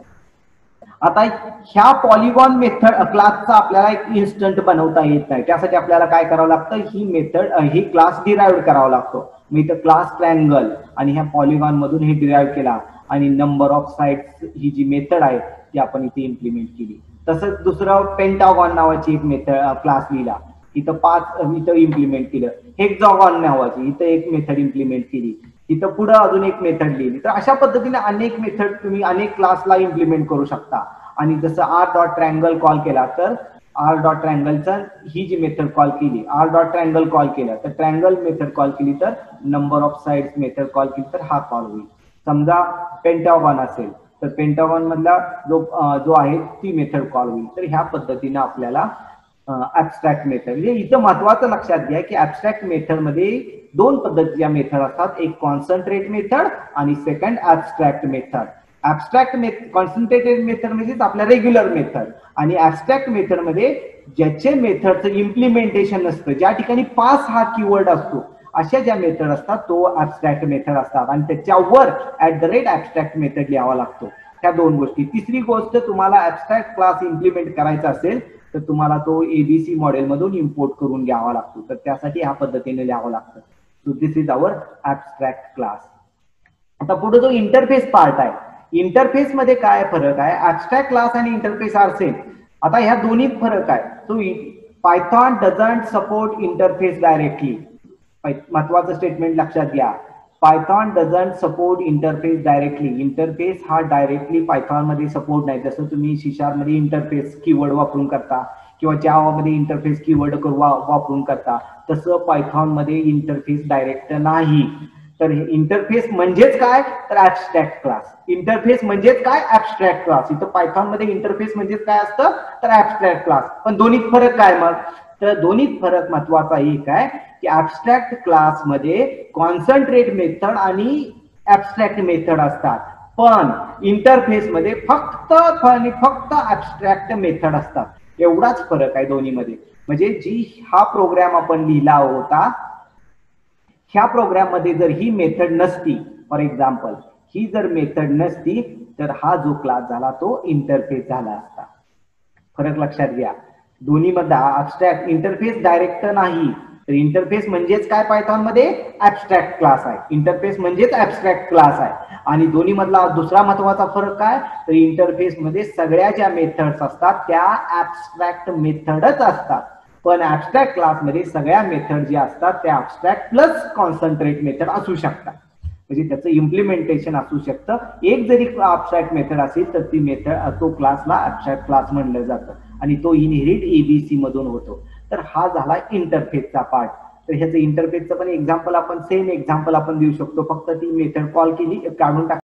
आता ह्या पॉलिगॉन मेथड क्लासचा आपल्याला एक इन्स्टंट बनवता येत नाही. त्यासाठी आपल्याला काय करावं लागतं, ही मेथड ही क्लास डिराइव्ह करावा लागतो. मी इथं क्लास ट्रायंगल आणि ह्या पॉलिगॉन मधून हे डिराइव्ह केला आणि नंबर ऑफ साइड्स ही जी मेथड आहे ती आपण इथे इम्प्लिमेंट केली. तसंच दुसरं पेंटागॉन नावाची एक मेथड क्लास लिहिला, इथं पाच इथं इम्प्लिमेंट केलं. हेक्सागॉन नावाची इथं एक मेथड इम्प्लिमेंट केली, इथं पुढे अजून एक मेथड लिहिली. तर अशा पद्धतीने अनेक मेथड तुम्ही अनेक क्लासला इम्प्लिमेंट करू शकता. आणि जसं आर डॉट ट्रायंगल कॉल केला तर आर डॉट ट्रायंगलचा ही जी मेथड कॉल केली, आर डॉट ट्रायंगल कॉल केला तर ट्रायंगल मेथड कॉल केली, तर number of sides method call केली तर हा कॉल होईल. समजा पेंटागॉन असेल तर पेंटागॉन मधला जो जो आहे ती मेथड कॉल होईल. तर ह्या पद्धतीने आपल्याला ऍब्स्ट्रॅक्ट मेथड, म्हणजे इथं महत्वाचं लक्षात घ्या की ऍब्स्ट्रॅक्ट मेथड मध्ये दोन पद्धतीच्या मेथड असतात, एक कॉन्सन्ट्रेट मेथड आणि second abstract method. Abstract method concentrated method म्हणजेच आपल्या रेग्युलर मेथड, आणि ऍब्स्ट्रॅक्ट मेथड मध्ये ज्याचे मेथडचं इम्प्लिमेंटेशन नसतं, ज्या ठिकाणी पास हा कीवर्ड असतो, अशा ज्या मेथड असतात तो ऍब्स्ट्रॅक्ट मेथड असतात आणि त्याच्यावर at the rate abstract method लिहावा लागतो. ह्या दोन गोष्टी. तिसरी गोष्ट, तुम्हाला ऍब्स्ट्रॅक्ट क्लास इम्प्लिमेंट करायचा असेल तर तुम्हाला तो एबीसी मॉडेल मधून इम्पोर्ट करून घ्यावा लागतो. तर त्यासाठी ह्या पद्धतीने लिहावं लागतं. So this is our abstract class. आता पुढे जो इंटरफेस पार्ट आहे, इंटरफेस मध्ये काय फरक आहे, ऍब्स्ट्रॅक्ट क्लास आणि इंटरफेस आर सेम. आता ह्या दोन्हीत फरक आहे. So Python doesn't support interface directly. महत्वाचं स्टेटमेंट लक्षात घ्या, Python doesn't support interface directly. Interface हा डायरेक्टली पायथॉन मध्ये सपोर्ट नाही. जसं तुम्ही सी शार्प मध्ये इंटरफेस कीवर्ड वापरून करता किंवा जावा मध्ये इंटरफेस कीवर्ड वापरून करता, तसं पायथॉन मध्ये इंटरफेस डायरेक्ट नाही. तर इंटरफेस म्हणजेच काय, तर ऍब्स्ट्रॅक्ट क्लास. इंटरफेस म्हणजेच काय, ऍब्स्ट्रॅक्ट क्लास. इथं पायथॉन मध्ये इंटरफेस म्हणजेच काय असतं, तर ऍब्स्ट्रॅक्ट क्लास. पण दोन्हीत फरक काय मग, तर दोन्हीत फरक महत्वाचा एक आहे की ऍब्स्ट्रॅक्ट क्लास मध्ये कॉन्सन्ट्रेट मेथड आणि ऍब्स्ट्रॅक्ट मेथड असतात, पण इंटरफेस मध्ये फक्त आणि फक्त ऍब्स्ट्रॅक्ट मेथड असतात. एवढाच फरक आहे दोन्ही मध्ये. म्हणजे जी हा प्रोग्राम आपण लिहिला होता, ह्या प्रोग्राम मध्ये जर ही मेथड नसती, फॉर एक्झाम्पल ही जर मेथड नसती, तर हा जो क्लास झाला तो इंटरफेस झाला असता. फरक लक्षात घ्या. दोन्ही मध्ये ऍब्स्ट्रॅक्ट इंटरफेस डायरेक्ट नाही, तर इंटरफेस म्हणजेच काय पायथॉन मध्ये ऍब्स्ट्रॅक्ट क्लास आहे, इंटरफेस म्हणजेच ऍब्स्ट्रॅक्ट क्लास आहे. आणि दोन्ही मधला दुसरा महत्वाचा फरक काय, तर इंटरफेस मध्ये सगळ्या ज्या मेथड्स असतात त्या ऍब्स्ट्रॅक्ट मेथडच असतात, पण ऍब्स्ट्रॅक्ट क्लास मध्ये सगळ्या मेथड ज्या असतात त्या ऍब्स्ट्रॅक्ट प्लस कॉन्सन्ट्रेट मेथड असू शकतात. म्हणजे त्याचं इम्प्लिमेंटेशन असू शकतं. एक जरी ऍब्स्ट्रॅक्ट मेथड असेल तर ती मेथड तो क्लासला ऍब्स्ट्रॅक्ट क्लास म्हणलं जातं आणि तो इनहेरिट एबीसी मधून होतो. तर हा झाला इंटरफेसचा पार्ट. तर ह्याचं इंटरफेसचं पण एक्झाम्पल आपण सेम एक्झाम्पल आपण देऊ शकतो, फक्त ती मेथड कॉल केली काढून टाक